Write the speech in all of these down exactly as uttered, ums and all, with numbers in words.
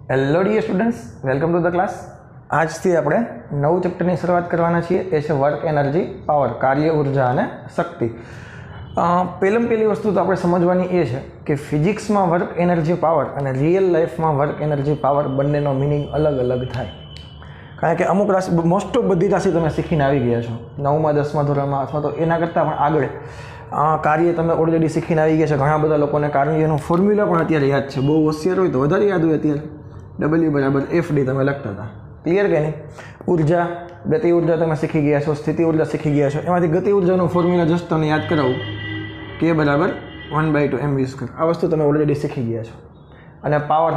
Hello dear students, welcome to the class. આજથી આપણે નવું ચેપ્ટરની શરૂઆત કરવાના છીએ. એ છે વર્ક એનર્જી પાવર, કાર્ય ઉર્જા અને શક્તિ. પહેલાં પહેલી વસ્તુ તો આપણે સમજવાની એ છે કે ફિઝિક્સમાં વર્ક એનર્જી પાવર અને રિયલ લાઈફમાં વર્ક એનર્જી પાવર બંનેનો મિનિંગ અલગ અલગ થાય. કારણ કે અમુક રાશિ, મોસ્ટ ઓફ બધી રાશિ તમે શીખીને આવી ગયા છો નવમા દસમા ધોરણમાં, અથવા તો એના કરતાં પણ આગળ કાર્ય તમે ઓલરેડી શીખીને આવી ગયા છે. ઘણા બધા લોકોને કાર્યનું ફોર્મ્યુલા પણ અત્યારે યાદ છે. બહુ હોશિયાર હોય તો વધારે યાદ હોય. અત્યારે ડબલ્યુ બરાબર એફ ડી તમે લખતા હતા, ક્લિયર કે નહીં? ઉર્જા, ગતિ ઉર્જા તમે શીખી ગયા છો, સ્થિતિ ઉર્જા શીખી ગયા છો. એમાંથી ગતિ ઉર્જાનું ફોર્મ્યુલા જસ્ટ તમને યાદ કરાવું, કે બરાબર one by two M V square. આ વસ્તુ તમે ઓલરેડી શીખી ગયા છો. અને પાવર,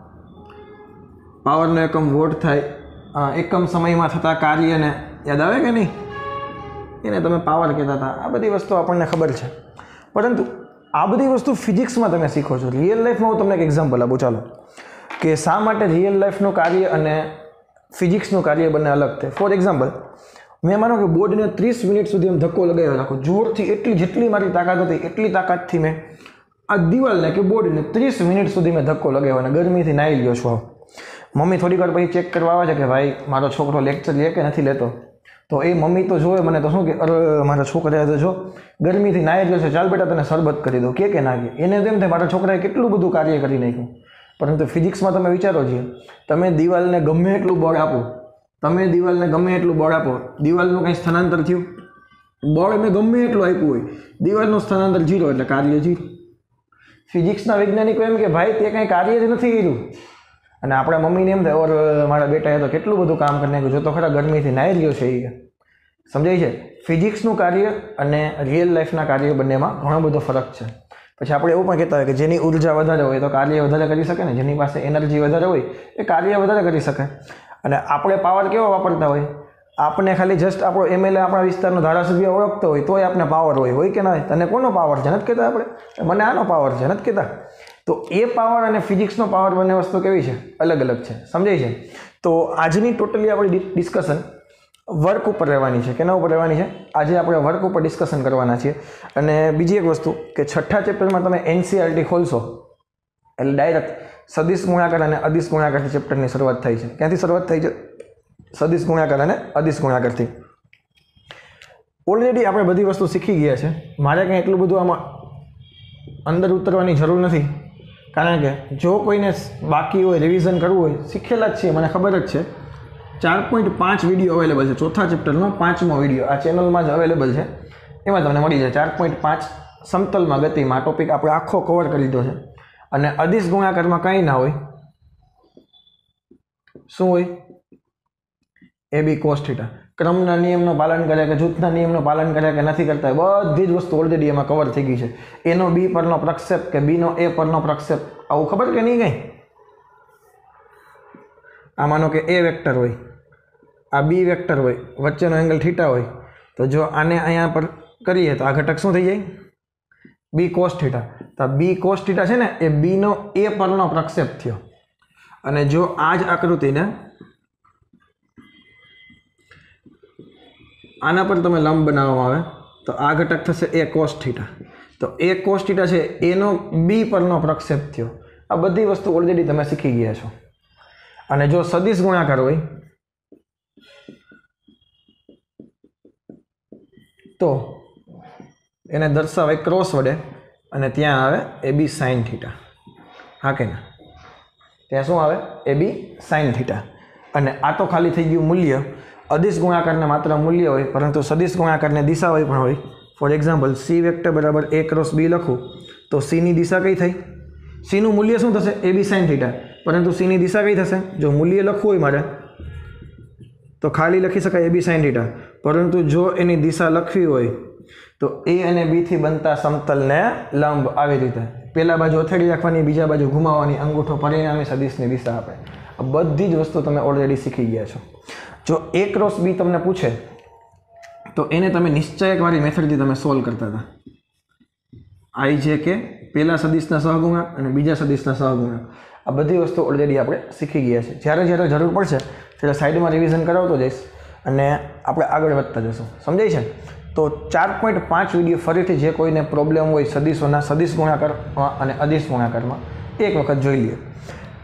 પાવરનો એકમ વોટ થાય. એકમ સમયમાં થતા કાર્યને યાદ આવે કે નહીં? એને તમે પાવર કહેતા હતા. આ બધી વસ્તુ આપણને ખબર છે, પરંતુ આ બધી વસ્તુ ફિઝિક્સમાં તમે શીખો છો. રિયલ લાઈફમાં હું તમને એક એક્ઝામ્પલ આપું, ચાલો, કે શા માટે રિયલ લાઈફનું કાર્ય અને ફિઝિક્સનું કાર્ય બંને અલગ થાય. ફોર એક્ઝામ્પલ, મેં માનો કે બોર્ડને ત્રીસ મિનિટ સુધી એમ ધક્કો લગાવ્યો રાખો જોરથી, એટલી જેટલી મારી તાકાત હતી એટલી તાકાતથી મેં આ દિવાલને કે બોર્ડને ત્રીસ મિનિટ સુધી મેં ધક્કો લગાવ્યો અને ગરમીથી નાહી ગયો છું. મમ્મી થોડીક વાર પછી ચેક કરવા આવે છે કે ભાઈ મારો છોકરો લેક્ચર લે કે નથી લેતો. તો એ મમ્મી તો જોવે મને તો શું કે, અરે મારા છોકરાએ તો જો ગરમીથી નાહી ગયો છે, ચાલ બેટા તને શરબત કરી દો, કે કે ના કે. એને તેમ થાય મારા છોકરાએ કેટલું બધું કાર્ય કરી નાખ્યું. પરંતુ ફિઝિક્સમાં તમે વિચારો છો, તમે દિવાલને ગમે એટલું બળ આપો, તમે દિવાલને ગમે એટલું બળ આપો, દિવાલનું કંઈ સ્થાનાંતર થયું? બળ મેં ગમે એટલું આપ્યું હોય, દિવાલનું સ્થાનાંતર જીરો, એટલે કાર્ય જીરો. ફિઝિક્સના વૈજ્ઞાનિકો એમ કે ભાઈ તે કંઈ કાર્ય જ નથી કર્યું. અને આપણા મમ્મીને એમ થાય, ઓર મારા બેટાએ તો કેટલું બધું કામ કરી નાખ્યું, જો તો ખરા ગરમીથી નાહી રહ્યો છે. એ સમજાય છે? ફિઝિક્સનું કાર્ય અને રિયલ લાઈફના કાર્ય બંનેમાં ઘણો બધો ફરક છે. પછી આપણે એવું પણ કહેતા હોય કે જેની ઉર્જા વધારે હોય તો કાર્ય વધારે કરી શકે ને, જેની પાસે એનર્જી વધારે હોય એ કાર્ય વધારે કરી શકે. અને આપણે પાવર કેવો વાપરતા હોય? આપણે ખાલી જસ્ટ આપણો એમએલએ આપણા વિસ્તારનો ધારાસભ્ય ઓળખતો હોય તોય આપણે પાવર હોય હોય કે ના હોય? તને કોનો પાવર છે નથી કહેતા આપણે? મને આનો પાવર છે નથી કહેતા? તો એ પાવર અને ફિઝિક્સનો પાવર બંને વસ્તુ કેવી છે? અલગ અલગ છે. સમજાય છે? તો આજની ટોટલી આપણી ડિસ્કશન વર્ક ઉપર રહેવાની છે. કેના ઉપર રહેવાની છે? આજે આપણે વર્ક ઉપર ડિસ્કશન કરવાના છીએ. અને બીજી એક વસ્તુ કે છઠ્ઠા ચેપ્ટરમાં તમે એનસીઆરટી ખોલશો એટલે ડાયરેક્ટ સદિશ ગુણાકાર અને અદિશ ગુણાકારથી ચેપ્ટરની શરૂઆત થાય છે. ક્યાંથી શરૂઆત થાય છે? સદિશ ગુણાકાર અને અદિશ ગુણાકારથી. ઓલરેડી આપણે બધી વસ્તુ શીખી ગયા છે. મારે કંઈ એટલું બધું આમાં અંદર ઉતરવાની જરૂર નથી, કારણ કે જો કોઈને બાકી હોય, રિવિઝન કરવું હોય, શીખેલા જ છીએ, મને ખબર જ છે. ચાર પોઈન્ટ પાંચ વિડીયો અવેલેબલ છે. ચોથા ચેપ્ટરનો પાંચમો વિડીયો આ ચેનલમાં જ અવેલેબલ છે. એમાં તમને મળી જાય. ચાર પોઈન્ટ પાંચ સમતલમાં ગતિમાં ટોપિક આપણે આખો કવર કરી લીધો છે. અને અદિશ ગુણાકારમાં કંઈ ના હોય. શું હોય? A B cos theta. ક્રમના નિયમનું પાલન કરે કે જૂથના નિયમનું પાલન કરે કે નથી કરતા, બધી જ વસ્તુ ઓલરેડી એમાં કવર થઈ ગઈ છે. એનો બી પરનો પ્રક્ષેપ કે બીનો એ પરનો પ્રક્ષેપ, આવું ખબર કે નહીં કંઈ? આ માનો કે એ વેક્ટર હોય, આ બી વેક્ટર હોય, વચ્ચેનો એંગલ થીટા હોય, તો જો આને અહીંયા પર કરીએ તો આ ઘટક શું થઈ જાય? B cos theta. તો બી કોસ થીટા છે ને એ બીનો એ પરનો પ્રક્ષેપ થયો. અને જો આ જ આકૃતિને આના પર તમે લંબ બનાવવામાં આવે તો આ ઘટક થશે એ કોસ થીટા. તો એ કોસ થીટા છે એનો બી પરનો પ્રક્ષેપ થયો. આ બધી વસ્તુ ઓલરેડી તમે શીખી ગયા છો. અને જો સદિશ ગુણાકાર હોય તો એને દર્શાવે ક્રોસ વડે અને ત્યાં આવે એ બી સાઇન થીટા. હા કે ના? ત્યાં શું આવે? A B sine theta. અને આ તો ખાલી થઈ ગયું મૂલ્ય. અદિશ ગુણાકારને માત્ર મૂલ્ય હોય, પરંતુ સદિશ ગુણાકારને દિશા હોય પણ હોય. ફોર એક્ઝામ્પલ, સી વેક્ટર બરાબર એ ક્રોસ બી લખું તો સીની દિશા કઈ થઈ? સીનું મૂલ્ય શું થશે? A B sine theta. પરંતુ સીની દિશા કઈ થશે? જો મૂલ્ય લખવું હોય મારે તો ખાલી લખી શકાય એ બી સાઇન થીટા. પરંતુ જો એની દિશા લખવી હોય તો એ અને બીથી બનતા સમતલને લંબ, આવી રીતે પહેલા બાજુ અથેળી રાખવાની, બીજા બાજુ ઘુમાવવાની, અંગૂઠો પરિણામી સદિશની દિશા આપે. આ બધી જ વસ્તુ તમે ઓલરેડી શીખી ગયા છો. જો એ ક્રોસ બી તમને પૂછે તો એને તમે નિશ્ચયકવાળી મેથડથી તમે સોલ્વ કરતા હતા. આઈ જે કે પહેલા સદિશના સહગુણક અને બીજા સદિશના સહગુણક, આ બધી વસ્તુ ઓલરેડી આપણે શીખી ગયા છે. જ્યારે જ્યારે જરૂર પડશે ત્યારે સાઈડમાં રિવિઝન કરાવતો જઈશ અને આપણે આગળ વધતા જશું. સમજાય છે? તો ચાર પોઈન્ટ પાંચ વિડીયો ફરીથી જે કોઈને પ્રોબ્લેમ હોય સદિશોના, સદિશ ગુણાકાર અને અદિશ ગુણાકારમાં એક વખત જોઈ લઈએ.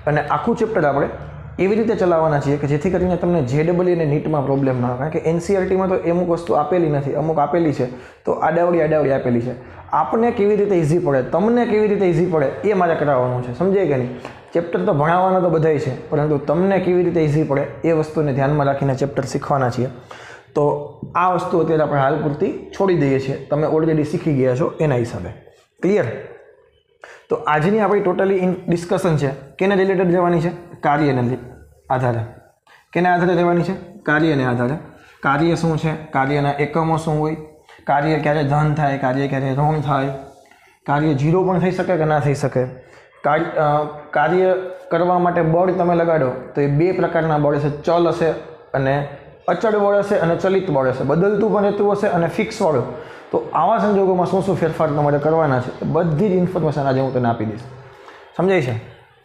અને આખું ચેપ્ટર આપણે એવી રીતે ચલાવવાના છીએ કે જેથી કરીને તમને જે ડબલ અને નીટમાં પ્રોબ્લેમ ના આવે. કારણ કે એનસીઆરટીમાં તો અમુક વસ્તુ આપેલી નથી, અમુક આપેલી છે તો આડાવડી આડાવડી આપેલી છે. આપણને કેવી રીતે ઇઝી પડે, તમને કેવી રીતે ઇઝી પડે એ મારે કરાવવાનું છે. સમજાય કે નહીં? ચેપ્ટર તો ભણાવવાના તો બધાય છે, પરંતુ તમને કેવી રીતે ઇઝી પડે એ વસ્તુને ધ્યાનમાં રાખીને ચેપ્ટર શીખવાના છીએ. તો આ વસ્તુ અત્યારે આપણે હાલ પૂરતી છોડી દઈએ છીએ. તમે ઓલરેડી શીખી ગયા છો એના હિસાબે. ક્લિયર? તો આજની આપણી ટોટલી ઇન ડિસ્કશન છે કેને રિલેટેડ રહેવાની છે? કાર્યને આધારે. કેના આધારે રહેવાની છે? કાર્યને આધારે. કાર્ય શું છે, કાર્યના એકમો શું હોય, કાર્ય ક્યારે ધન થાય, કાર્ય ક્યારે ઋણ થાય, કાર્ય જીરો પણ થઈ શકે કે ના થઈ શકે, કાર્ય કરવા માટે બળ તમે લગાડો તો એ બે પ્રકારના બળ છે, ચલ હશે અને અચળ બળ હશે અને ચલિત બળ હશે, બદલતું પણ રહેતું હશે અને ફિક્સ વાળું. તો આવા સંજોગોમાં શું શું ફેરફાર તમારે કરવાના છે બધી જ ઇન્ફોર્મેશન આજે હું તને આપી દઈશ. સમજાય છે?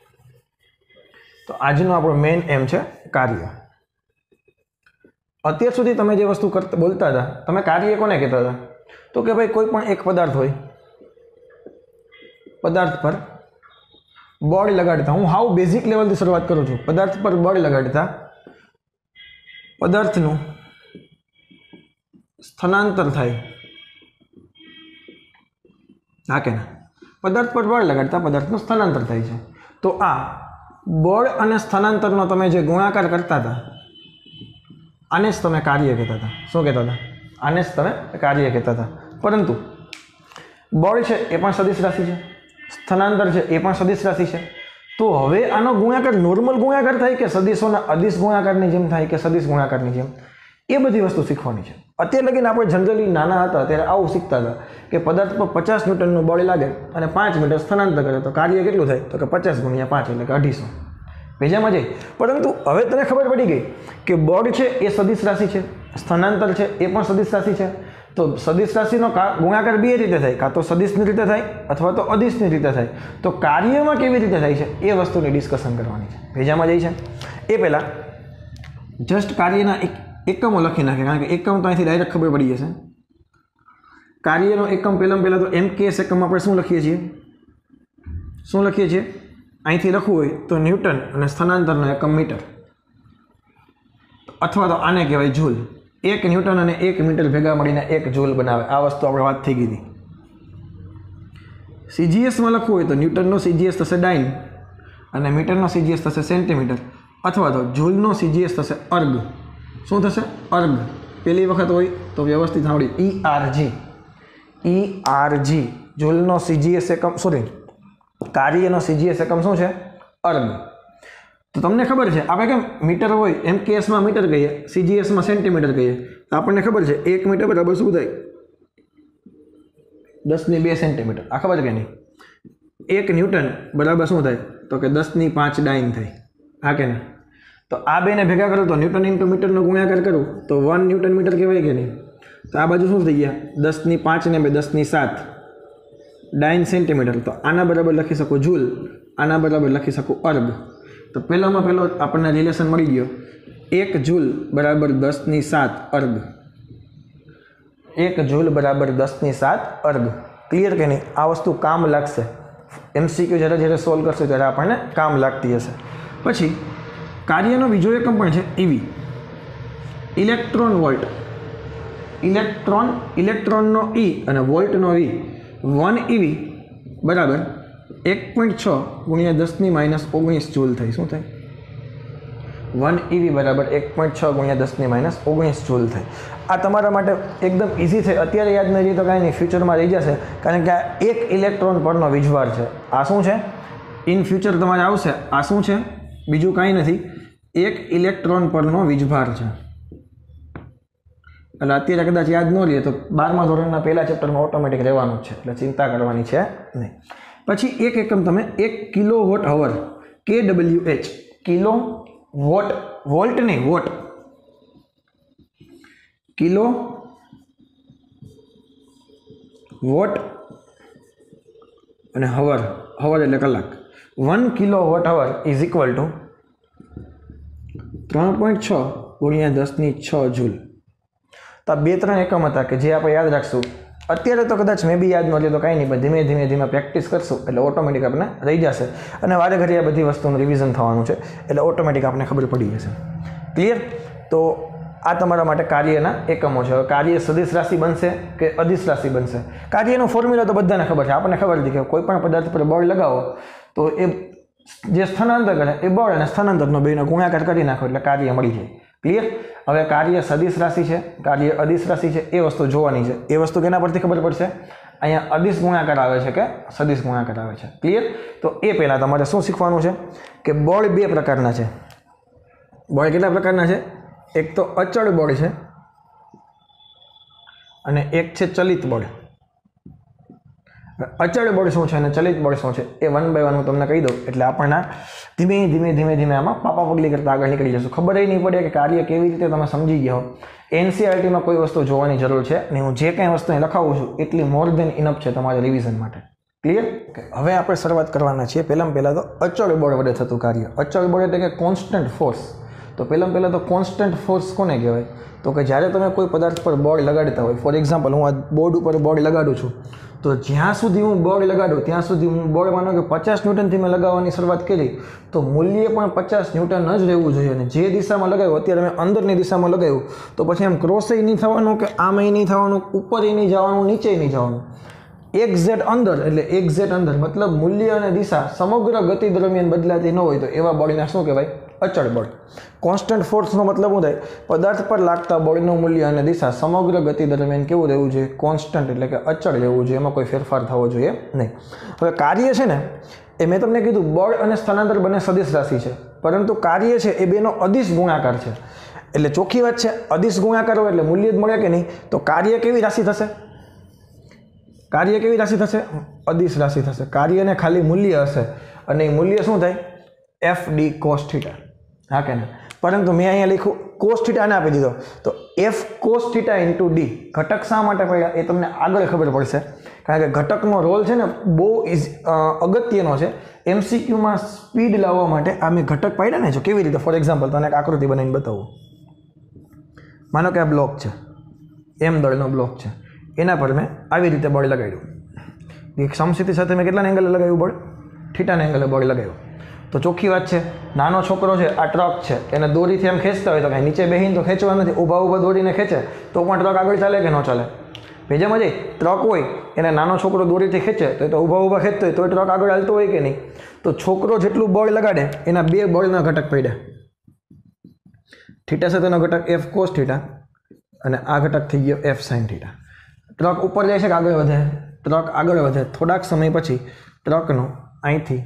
તો આજનો આપણો મેઇન એમ છે કાર્ય. અત્યાર સુધી તમે જે વસ્તુ કરતા બોલતા હતા, તમે કાર્ય કોને કહેતા હતા? તો કે ભાઈ કોઈ પણ એક પદાર્થ હોય, પદાર્થ પર બળ લગાડતા. હું હાવ બેઝિક લેવલથી શરૂઆત કરું છું. પદાર્થ પર બળ લગાડતા પદાર્થનું સ્થાનાંતર થાય. હા કે ના? પદાર્થ પર બળ લગાડતા પદાર્થનું સ્થાનાંતર થાય છે. તો આ બળ અને સ્થાનાંતરનો તમે જે ગુણાકાર કરતા હતા આને જ તમે કાર્ય કહેતા હતા. શું કહેતા હતા? આને જ તમે કાર્ય કહેતા હતા. પરંતુ બળ છે એ પણ સદિશ રાશિ છે, સ્થાનાંતર છે એ પણ સદિશ રાશિ છે. તો હવે આનો ગુણાકાર નોર્મલ ગુણાકાર થાય કે સદિશોના અદિશ ગુણાકારની જેમ થાય કે સદિશ ગુણાકારની જેમ, એ બધી વસ્તુ શીખવાની છે. અત્યારે લગીને આપણે જનરલી નાના હતા ત્યારે આવું શીખતા હતા કે પદાર્થ પર પચાસ ન્યૂટનનું બળ લાગે અને પાંચ મીટર સ્થાનાંતર કરે તો કાર્ય કેટલું થાય? તો કે પચાસ ગુણ્યા પાંચ એટલે કે અઢીસો. ભેજામાં જાય. પરંતુ હવે તને ખબર પડી ગઈ કે બળ છે એ સદિશ રાશિ છે, સ્થાનાંતર છે એ પણ સદિશ રાશિ છે. તો સદિશ રાશિનો ગુણાકાર બે રીતે થાય, કાં તો સદિશની રીતે થાય અથવા તો અદિશની રીતે થાય. તો કાર્યમાં કેવી રીતે થાય છે એ વસ્તુની ડિસ્કશન કરવાની છે. ભેજામાં જાય છે. એ પહેલાં જસ્ટ કાર્યના એક એકમો લખી નાખે, કારણ કે એકમ તો અહીંથી ડાયરેક્ટ ખબર પડી જશે. કાર્યનો એકમ પહેલાં પહેલાં તો એમ કે એસ એકમ આપણે શું લખીએ છીએ? શું લખીએ છીએ? અહીંથી લખવું હોય તો ન્યૂટન અને સ્થાનાંતરનો એકમ મીટર, અથવા તો આને કહેવાય જૂલ. એક ન્યૂટન અને એક મીટર ભેગા મળીને એક જૂલ બનાવે. આ વસ્તુ આપણે વાત થઈ ગઈ હતી. સીજીએસમાં લખવું હોય તો ન્યૂટનનો સીજીએસ થશે ડાઇન અને મીટરનો સીજીએસ થશે સેન્ટીમીટર, અથવા તો જૂલનો સીજીએસ થશે અર્ગ. શું થશે? અર્ગ. પહેલી વખત હોય તો વ્યવસ્થિત સાંભળી, E R G. E R G જૂલનો સીજીએસ એકમ, સોરી કાર્યનો સીજીએસ એકમ શું છે? અર્ગ. તો તમને ખબર છે આપણે કેમ મીટર હોય એમ કેસમાં મીટર કહીએ, સીજીએસમાં સેન્ટીમીટર કહીએ. તો આપણને ખબર છે એક મીટર બરાબર શું થાય? દસની બે સેન્ટીમીટર. આ ખબર કે નહીં? એક ન્યૂટન બરાબર શું થાય? તો કે દસની પાંચ ડાઇન થાય. હા કે નહીં? તો આ બેને ભેગા કરો તો ન્યૂટન ઇન્ટુ મીટરનો ગુણાકાર કરું તો વન ન્યૂટન મીટર કહેવાય કે નહીં? તો આ બાજુ શું થઈ ગયા? દસની પાંચ ને બે દસની સાત ડાઇન સેન્ટીમીટર. તો આના બરાબર લખી શકું જૂલ, આના બરાબર લખી શકું અર્ગ. તો પહેલામાં પહેલો આપણને રિલેશન મળી ગયો. એક જૂલ બરાબર દસની સાત અર્ગ. એક જૂલ બરાબર દસની સાત અર્ગ. ક્લિયર કે નહીં? આ વસ્તુ કામ લાગશે. એમસીક્યુ જ્યારે જ્યારે સોલ્વ કરશે ત્યારે આપણને કામ લાગતી હશે. પછી કાર્યનો બીજો એકમ પણ છે ઈવી, ઇલેક્ટ્રોન વોલ્ટ. ઇલેક્ટ્રોન, ઇલેક્ટ્રોનનો ઈ અને વોલ્ટનો વી. વન ઈવી બરાબર એક પોઈન્ટ છ ગુણ્યા દસની માઇનસ ઓગણીસ જૂલ થાય. શું થાય? વન ઈવી બરાબર એક પોઈન્ટ છ ગુણ્યા દસની માઇનસ ઓગણીસ જૂલ થાય. આ તમારા માટે એકદમ ઇઝી છે. અત્યારે યાદ નહીં રહી તો કાંઈ નહીં, ફ્યુચરમાં રહી જશે, કારણ કે આ એક ઇલેક્ટ્રોન પરનો વીજભાર છે. આ શું છે? ઇન ફ્યુચર તમારે આવશે. આ શું છે? બીજું કાંઈ નથી, એક ઇલેક્ટ્રોન પરનો વીજભાર છે. એટલે અત્યારે કદાચ યાદ ન રહીએ તો બારમા ધોરણના પહેલા ચેપ્ટરમાં ઓટોમેટિક રહેવાનું જ છે, એટલે ચિંતા કરવાની છે નહીં. પછી એક એકમ તમે એક કિલો વોટ અવર, કે W H, kilowatt, volt નહીં વોટ, કિલો વોટ અને હવર, હવર એટલે કલાક. One kilowatt hour is equal to ત્રણ પોઈન્ટ છ ગુણ્યા દસની છ જૂલ. તો આ બે ત્રણ એકમ હતા કે જે આપણે યાદ રાખશું અત્યારે તો કદાચ મેં બી યાદ ન લે તો કાંઈ નહીં, પણ ધીમે ધીમે ધીમે પ્રેક્ટિસ કરશું એટલે ઓટોમેટિક આપણે રહી જશે અને વારે ઘડી આ બધી વસ્તુનું રિવિઝન થવાનું છે એટલે ઓટોમેટિક આપણે ખબર પડી જશે. ક્લિયર? તો આ તમારા માટે કાર્યના એકમો છે. હવે કાર્ય સદિશ રાશિ બનશે કે અદિશ રાશિ બનશે? કાર્યનો ફોર્મ્યુલા તો બધાને ખબર છે, આપણને ખબર હતી કે કોઈ પણ પદાર્થ પર બળ લગાવો તો એ જે સ્થાનાંતર કરે એ બળ અને સ્થાનાંતરનો બેનો ગુણાકાર કરી નાખો એટલે કાર્ય મળી જાય. ક્લિયર? હવે કાર્ય સદિશ રાશિ છે, કાર્ય અદિશ રાશિ છે, એ વસ્તુ જોવાની છે. એ વસ્તુ કેના પરથી ખબર પડશે? અહીંયા અદિશ ગુણાકાર આવે છે કે સદિશ ગુણાકાર આવે છે. ક્લિયર? તો એ પહેલાં તમારે શું શીખવાનું છે કે બળ બે પ્રકારના છે. બળ કેટલા પ્રકારના છે? એક તો અચળ બળ છે અને એક છે ચલિત બળ. અચળ બળ શું છે અને ચલિત બળ શું છે એ વન બાય વન હું તમને કહી દઉં એટલે આપણને ધીમે ધીમે ધીમે ધીમે આમાં પાપા પગલી કરતા આગળ નીકળી જશું. ખબર નહીં પડે કે કાર્ય કેવી રીતે તમે સમજી ગયા હો. એનસીઆરટીમાં કોઈ વસ્તુ જોવાની જરૂર છે અને હું જે કંઈ વસ્તુ લખાવું છું એટલી મોર દેન ઇનફ છે તમારા રિવિઝન માટે. ક્લિયર? હવે આપણે શરૂઆત કરવાના છીએ પહેલાં પહેલાં તો અચળ બળ વડે થતું કાર્ય. અચળ બળ એટલે કે કોન્સ્ટન્ટ ફોર્સ. તો પહેલાં પહેલાં તો કોન્સ્ટન્ટ ફોર્સ કોને કહેવાય? તો કે જ્યારે તમે કોઈ પદાર્થ પર બળ લગાડતા હોય, ફોર એક્ઝામ્પલ હું આ બોર્ડ ઉપર બળ લગાડું છું તો જ્યાં સુધી હું બળ લગાડું ત્યાં સુધી હું બળ માનો કે પચાસ ન્યૂટનથી મેં લગાવવાની શરૂઆત કરી તો મૂલ્ય પણ પચાસ ન્યૂટન જ રહેવું જોઈએ. અને જે દિશામાં લગાવ્યું, અત્યારે મેં અંદરની દિશામાં લગાવ્યું તો પછી એમ ક્રોસે નહીં થવાનું કે આમય નહીં થવાનું, ઉપર નહીં જવાનું, નીચે નહીં જવાનું. એક્ઝેટ અંદર એટલે એક્ઝેટ અંદર મતલબ મૂલ્ય અને દિશા સમગ્ર ગતિ દરમિયાન બદલાતી ન હોય તો એવા બળને શું કહેવાય? અચળ બળ. કોન્સ્ટન્ટ ફોર્સનો મતલબ શું થાય? પદાર્થ પર લાગતા બળનું મૂલ્ય અને દિશા સમગ્ર ગતિ દરમિયાન કેવું રહેવું જોઈએ? કોન્સ્ટન્ટ એટલે કે અચળ રહેવું જોઈએ, એમાં કોઈ ફેરફાર થવો જોઈએ નહીં. હવે કાર્ય છે ને એ મેં તમને કીધું બળ અને સ્થાનાંતર બંને સદિશ રાશિ છે, પરંતુ કાર્ય છે એ બેનો અદિશ ગુણાકાર છે. એટલે ચોખ્ખી વાત છે, અદિશ ગુણાકાર હોય એટલે મૂલ્ય જ મળે કે નહીં? તો કાર્ય કેવી રાશિ થશે? કાર્ય કેવી રાશિ થશે? અદિશ રાશિ થશે. કાર્યને ખાલી મૂલ્ય હશે અને એ મૂલ્ય શું થાય? F D cos theta. હા કે ના? પરંતુ મેં અહીંયા લખ્યું કોસ થીટાને આપી દીધો તો F cos theta into D. ઘટક શા માટે પડ્યા એ તમને આગળ ખબર પડશે, કારણ કે ઘટકનો રોલ છે ને બહુ ઇઝ અગત્યનો છે. એમસીક્યુમાં સ્પીડ લાવવા માટે આ મેં ઘટક પાડ્યા ને જો કેવી રીતે. ફોર એક્ઝામ્પલ તને એક આકૃતિ બનાવીને બતાવું. માનો કે આ બ્લોક છે, એમ દળનો બ્લોક છે, એના પર મેં આવી રીતે બળ લગાડ્યું. એક સમસ્થિતિ સાથે મેં કેટલાના એંગલે લગાવ્યું બળ? થીટાના એંગલે બળ લગાવ્યું. તો ચોખ્ખી વાત છે, નાનો છોકરો છે, આ ટ્રક છે, એને દોરીથી એમ ખેંચતા હોય તો કાંઈ નીચે બેસીને તો ખેંચવા નથી, ઊભા ઊભા દોરીને ખેંચે તો પણ ટ્રક આગળ ચાલે કે ન ચાલે? ભેજામાં જઈ ટ્રક હોય એને નાનો છોકરો દોરીથી ખેંચે તો એ તો ઊભા ઊભા ખેંચતો હોય તો ટ્રક આગળ હાલતો હોય કે નહીં? તો છોકરો જેટલું બળ લગાડે એના બે બળના ઘટક પડ્યા. થીટા સાથેનો ઘટક એફ કોસ થીટા અને આ ઘટક થઈ ગયો એફ સાઇન થીટા. ટ્રક ઉપર જાય છે કે આગળ વધે? ટ્રક આગળ વધે. થોડાક સમય પછી ટ્રકનું અહીંથી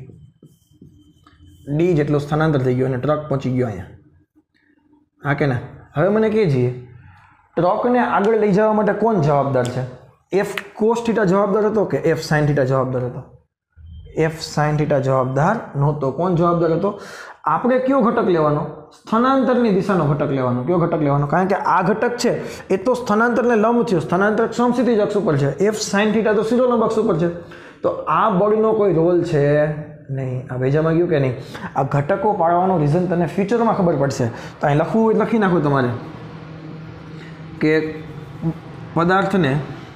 ડી જેટલું સ્થાનાંતર થઈ ગયું અને ટ્રક પહોંચી ગયો અહીંયા. હા કે ના? હવે મને કહેજીએ ટ્રકને આગળ લઈ જવા માટે કોણ જવાબદાર છે? એફ કોસ થીટા જવાબદાર હતો કે એફ સાઇન થીટા જવાબદાર હતો? એફ સાઇન થીટા જવાબદાર નહોતો. કોણ જવાબદાર હતો? આપણે કયો ઘટક લેવાનો? સ્થાનાંતરની દિશાનો ઘટક લેવાનો. કયો ઘટક લેવાનો? કારણ કે આ ઘટક છે એ તો સ્થાનાંતરને લંબ છે, સ્થાનાંતર સમસ્થિતિ અક્ષ ઉપર છે. એફ સાઇન થીટા તો શિરોલંબ અક્ષ ઉપર છે. તો આ બળનો કોઈ રોલ છે નહીં. આ ભેજામાં ગયું કે નહીં? આ ઘટકો પાડવાનું રીઝન તને ફ્યુચરમાં ખબર પડશે. તો અહીં લખવું હોય લખી નાખો તમારે કે પદાર્થને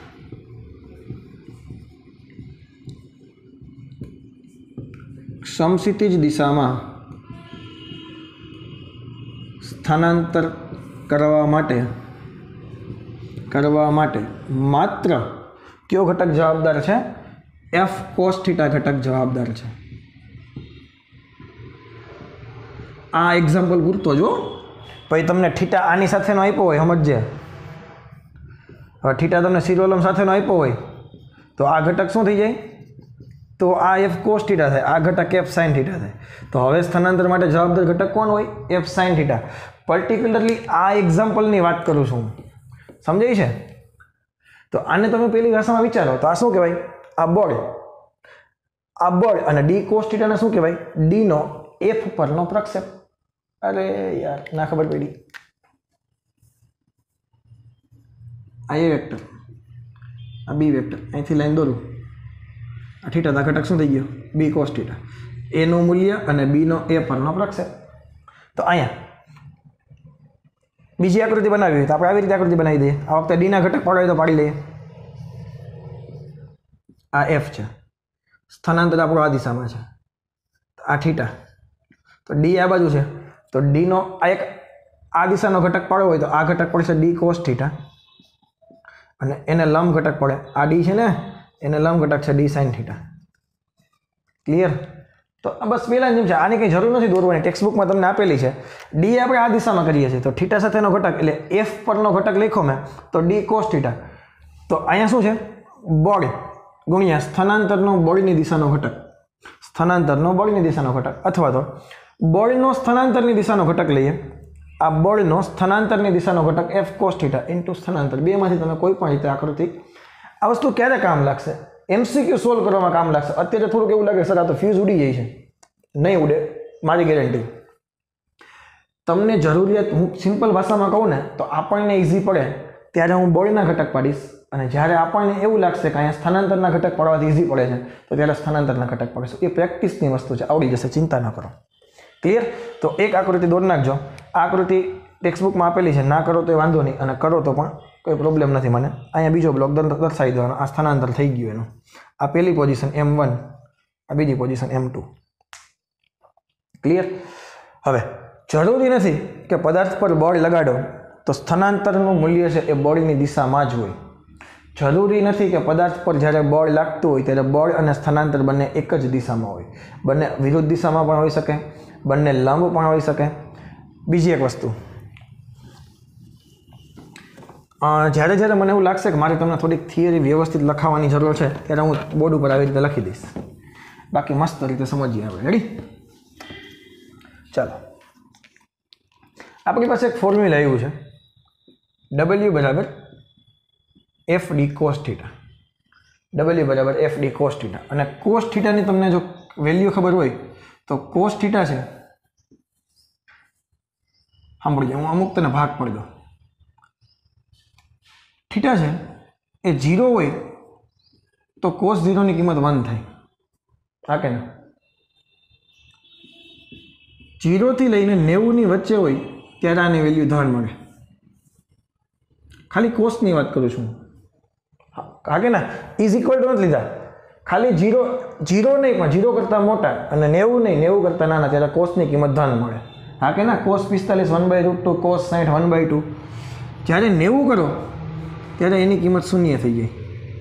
સમક્ષિતિજ દિશામાં સ્થાનાંતર કરવા માટે કરવા માટે માત્ર કયો ઘટક જવાબદાર છે? એફ કોસ થીટા ઘટક જવાબદાર છે. આ એક્ઝામ્પલ પૂરતો જો. પછી તમને થીટા આની સાથેનો આપ્યો હોય, સમજજે. હવે થીટા તમને શિરોલમ સાથેનો આપ્યો હોય તો આ ઘટક શું થઈ જાય? તો આ એફ કોસ થીટા થાય, આ ઘટક એફ સાઇન થીટા થાય. તો હવે સ્થાનાંતર માટે જવાબદાર ઘટક કોણ હોય? F sine theta. પર્ટિક્યુલરલી આ એક્ઝામ્પલની વાત કરું છું, સમજાય છે? તો આને તમે પેલી ભાષામાં વિચારો તો આ શું કહેવાય? આ બળ. આ બળ અને ડી કોસ થીટાને શું કહેવાય? ડીનો એફ પરનો પ્રક્ષેપ. અરે યાર ના ખબર પડી. આ એ વેક્ટર, આ બી વેક્ટર, અહીંથી લાઈન દોરું. આ થીટા દા ઘટક શું થઈ ગયો? B cos theta. એનું મૂલ્ય અને બીનો એ પરનો પ્રક્ષેપ. તો અહીંયા બીજી આકૃતિ બનાવી હોય તો આપણે આવી રીતે આકૃતિ બનાવી દઈએ. આ વખતે ડીના ઘટક પાડવા હોય તો પાડી લઈએ. આ એફ છે, સ્થાનાંતર આપણું આ દિશામાં છે, આ થીટા, તો ડી આ બાજુ છે, તો ડીનો આ એક આ દિશાનો ઘટક પડ્યો હોય તો આ ઘટક પડશે ડી કોસ થીટા, અને એને લંબ ઘટક પડે આ ડી છે ને, એને લંબ ઘટક છે ડી સાઇન થીટા. ક્લિયર? તો બસ પેલા જેમ છે, આની કંઈ જરૂર નથી દોરવાની, ટેક્સ્ટબુકમાં તમને આપેલી છે. ડી આપણે આ દિશામાં કરીએ છીએ, તો થીટા સાથેનો ઘટક એટલે એફ પરનો ઘટક લખ્યો મેં, તો ડી કોસ થીટા. તો અહીંયા શું છે? બળ ગુણ્યા સ્થાનાંતરનો બળની દિશાનો ઘટક, સ્થાનાંતરનો બળની દિશાનો ઘટક, અથવા તો બળનો સ્થાનાંતરની દિશાનો ઘટક લઈએ. આ બળનો સ્થાનાંતરની દિશાનો ઘટક એફ કોસ થીટા ઇન્ટુ સ્થાનાંતર. બેમાંથી તમે કોઈ પણ રીતે આકૃતિ, આ વસ્તુ ક્યારે કામ લાગશે? એમસીક્યુ સોલ્વ કરવામાં કામ લાગશે. અત્યારે થોડુંક એવું લાગે સર આ તો ફ્યુઝ ઉડી જાય છે. નહીં ઉડે, મારી ગેરંટી. તમને જરૂરિયાત, હું સિમ્પલ ભાષામાં કહું ને તો આપણને ઇઝી પડે ત્યારે હું બળના ઘટક પાડીશ, અને જ્યારે આપણને એવું લાગશે કે અહીંયા સ્થાનાંતરના ઘટક પાડવાથી ઇઝી પડે છે તો ત્યારે સ્થાનાંતરના ઘટક પાડીશું. એ પ્રેક્ટિસની વસ્તુ છે, આવડી જશે, ચિંતા ન કરો. ક્લિયર? તો એક આકૃતિ દોરી નાખજો. આ આકૃતિ ટેક્સ્ટબુકમાં આપેલી છે, ના કરો તો એ વાંધો નહીં, અને કરો તો પણ કોઈ પ્રોબ્લેમ નથી મને. અહીંયા બીજો બ્લોક દર્શાવી દેવાનો, આ સ્થાનાંતર થઈ ગયું એનું. આ પહેલી પોઝિશન એમ વન, આ બીજી પોઝિશન એમ ટુ. ક્લિયર? હવે જરૂરી નથી કે પદાર્થ પર બળ લગાડો તો સ્થાનાંતરનું મૂલ્ય છે એ બળની દિશામાં જ હોય. જરૂરી નથી કે પદાર્થ પર જ્યારે બળ લાગતું હોય ત્યારે બળ અને સ્થાનાંતર બંને એક જ દિશામાં હોય. બંને વિરુદ્ધ દિશામાં પણ હોઈ શકે, બંને લંબ પણ હોઈ શકે. બીજી એક વસ્તુ, જ્યારે જ્યારે મને એવું લાગશે કે મારે તમને થોડીક થિયરી વ્યવસ્થિત લખાવવાની જરૂર છે ત્યારે હું બોર્ડ ઉપર આવી રીતે લખી દઈશ. બાકી મસ્ત રીતે સમજીએ આપણે. રેડી? ચાલો, આપણી પાસે એક ફોર્મ્યુલા આવ્યું છે, ડબલ્યુ બરાબર F D cos theta. W બરાબર એફ ડી કોસ થીટા. અને કોસ થીટાની તમને જો વેલ્યુ ખબર હોય તો કોસ થીટા છે, સાંભળજો, હું અમુક તને ભાગ પડી દઉં. થીટા છે એ ઝીરો હોય તો કોસ ઝીરોની કિંમત વન થાય. હા કે ના? ઝીરોથી લઈને નેવુંની વચ્ચે હોય ત્યારે આની વેલ્યુ ધન મળે. ખાલી કોસની વાત કરું છું. હા કે ના? ઇઝ ઇક્વલ ટુ નથી લીધા, ખાલી જીરો જીરો નહીં પણ જીરો કરતાં મોટા અને નેવું નહીં નેવું કરતાં નાના ત્યારે કોસની કિંમત ધન મળે. હા કે ના? કોસ પિસ્તાલીસ one by root two, cos સાઠ વન બાય ટુ. જ્યારે નેવું કરો ત્યારે એની કિંમત શૂન્ય થઈ જાય.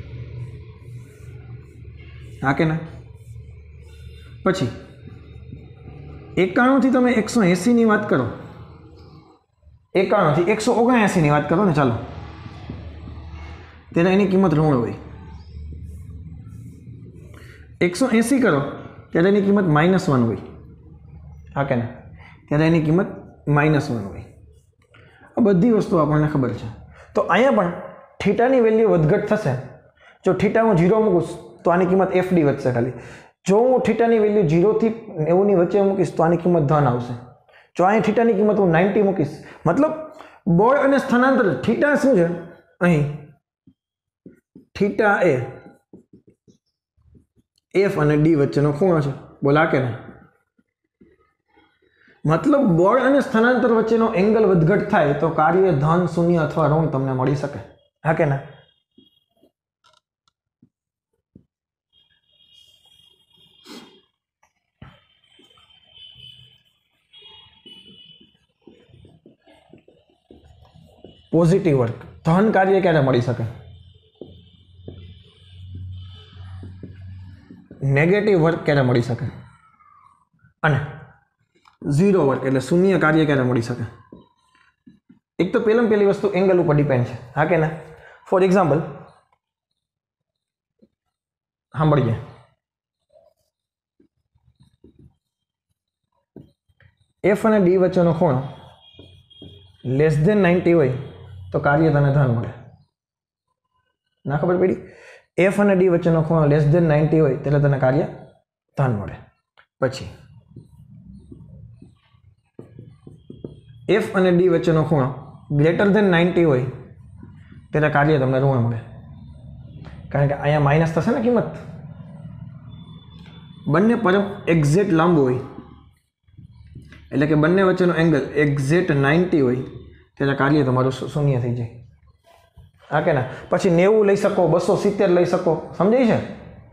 હા કે ના? પછી એકાણુંથી તમે એકસો એંસીની વાત કરો, એકાણુંથી એકસો ઓગણએંસીની વાત કરો ને, ચાલો, ત્યારે એની કિંમત ઋણ હોય. એકસો એંસી કરો ત્યારે એની કિંમત માઇનસ વન હોય. હા કે ના? ત્યારે એની કિંમત માઇનસ વન હોય. આ બધી વસ્તુ આપણને ખબર છે. તો અહીંયા પણ થીટાની વેલ્યુ વધઘટ થશે. જો થીટા હું ઝીરો મૂકું તો આની કિંમત એફ ડી વધશે ખાલી. જો હું થીટાની વેલ્યુ ઝીરોથી નેવુંની વચ્ચે મૂકીશ તો આની કિંમત ધન આવશે. જો અહીં થીટાની કિંમત હું નાઇન્ટી મૂકીશ, મતલબ બળ અને સ્થાનાંતર. થીટા શું છે? અહીં થીટા એ એફ અને ડી વચ્ચેનો ખૂણો છે. બોલા કે નહીં? મતલબ બળ અને સ્થાનાંતર વચ્ચેનો એંગલ વધઘટ થાય તો કાર્ય ધન, શૂન્ય અથવા ઋણ તમને મળી શકે. હા કે ના? પોઝિટિવ વર્ક, ધન કાર્ય ક્યારે મળી શકે? નેગેટિવ વર્ક ક્યારે મળી શકે? અને ઝીરો વર્ક એટલે શૂન્ય કાર્ય ક્યારે મળી શકે? એક તો પહેલાં પહેલી વસ્તુ એંગલ ઉપર ડિપેન્ડ છે. હા કે ના? ફોર એક્ઝામ્પલ સાંભળીએ, એફ અને ડી વચ્ચેનો ખૂણો લેસ ધેન નાઇન્ટી હોય તો કાર્ય તને ધન મળે. ના ખબર પડી? એફ અને ડી વચ્ચેનો ખૂણો લેસ ધેન નાઇન્ટી હોય ત્યારે તને કાર્ય ધન મળે. પછી એફ અને ડી વચ્ચેનો ખૂણો ગ્રેટર ધેન નાઇન્ટી હોય ત્યારે કાર્ય તમને ઋણ મળે, કારણ કે અહીંયા માઇનસ થશે ને કિંમત. બંને પરમ એક્ઝેક્ટ લાંબુ હોય એટલે કે બંને વચ્ચેનો એંગલ એક્ઝેક્ટ નાઇન્ટી હોય ત્યારે કાર્ય તમારું શૂન્ય થઈ જાય. હા કે ના? પછી નેવું લઈ શકો, બસો સિત્તેર લઈ શકો, સમજાય છે?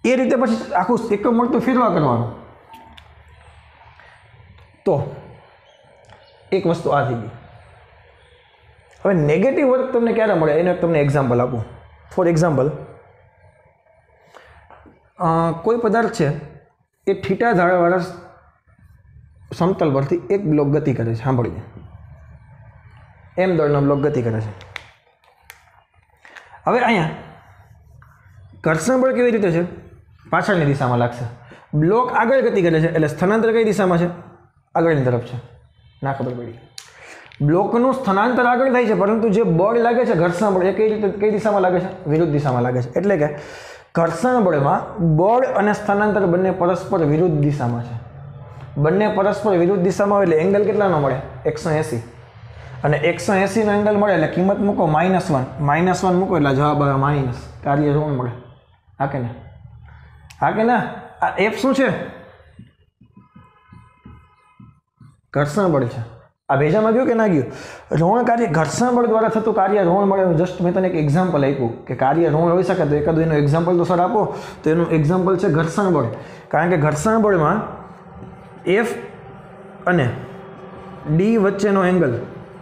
એ રીતે પછી આખું એકમ મળતું ફેરવા કરવાનું. તો એક વસ્તુ આ થઈ ગઈ. હવે નેગેટિવ વર્ક તમને ક્યારે મળે એને તમને એક્ઝામ્પલ આપું. ફોર એક્ઝામ્પલ, કોઈ પદાર્થ છે એ થીટા ઢાળવાળા સમતલ પરથી એક બ્લોક ગતિ કરે છે. સાંભળીએ, એમ દળનો બ્લોક ગતિ કરે છે. હવે અહીંયા ઘર્ષણ બળ કેવી રીતે છે? પાછળની દિશામાં લાગશે. બ્લોક આગળ ગતિ કરે છે એટલે સ્થાનાંતર કઈ દિશામાં છે? આગળની તરફ છે. ના ખબર પડી. બ્લોકનું સ્થાનાંતર આગળ થાય છે પરંતુ જે બળ લાગે છે ઘર્ષણ બળ એ કઈ રીતે કઈ દિશામાં લાગે છે? વિરુદ્ધ દિશામાં લાગે છે. એટલે કે ઘર્ષણ બળમાં બળ અને સ્થાનાંતર બંને પરસ્પર વિરુદ્ધ દિશામાં છે. બંને પરસ્પર વિરુદ્ધ દિશામાં હોય એટલે એંગલ કેટલાનો મળે? એકસો એંસી. અને એકસો એંસીનો એંગલ મળે એટલે કિંમત મૂકો માઇનસ વન. માઇનસ વન મૂકો એટલે જવાબ આવે માઇનસ. કાર્ય ઋણ મળે. હા કે ના? હા કે ના? આ એફ શું છે? ઘર્ષણ બળ છે. આ ભેજામાં ગયું કે ના ગયું? ઋણ કાર્ય ઘર્ષણ બળ દ્વારા થતું કાર્ય ઋણ મળે. જસ્ટ મેં તને એક એક્ઝામ્પલ આપ્યું કે કાર્ય ઋણ હોઈ શકે તો એકાદું એનું એક્ઝામ્પલ તો સર આપો. તો એનું એક્ઝામ્પલ છે ઘર્ષણ બળ. કારણ કે ઘર્ષણ બળમાં એફ અને ડી વચ્ચેનો એંગલ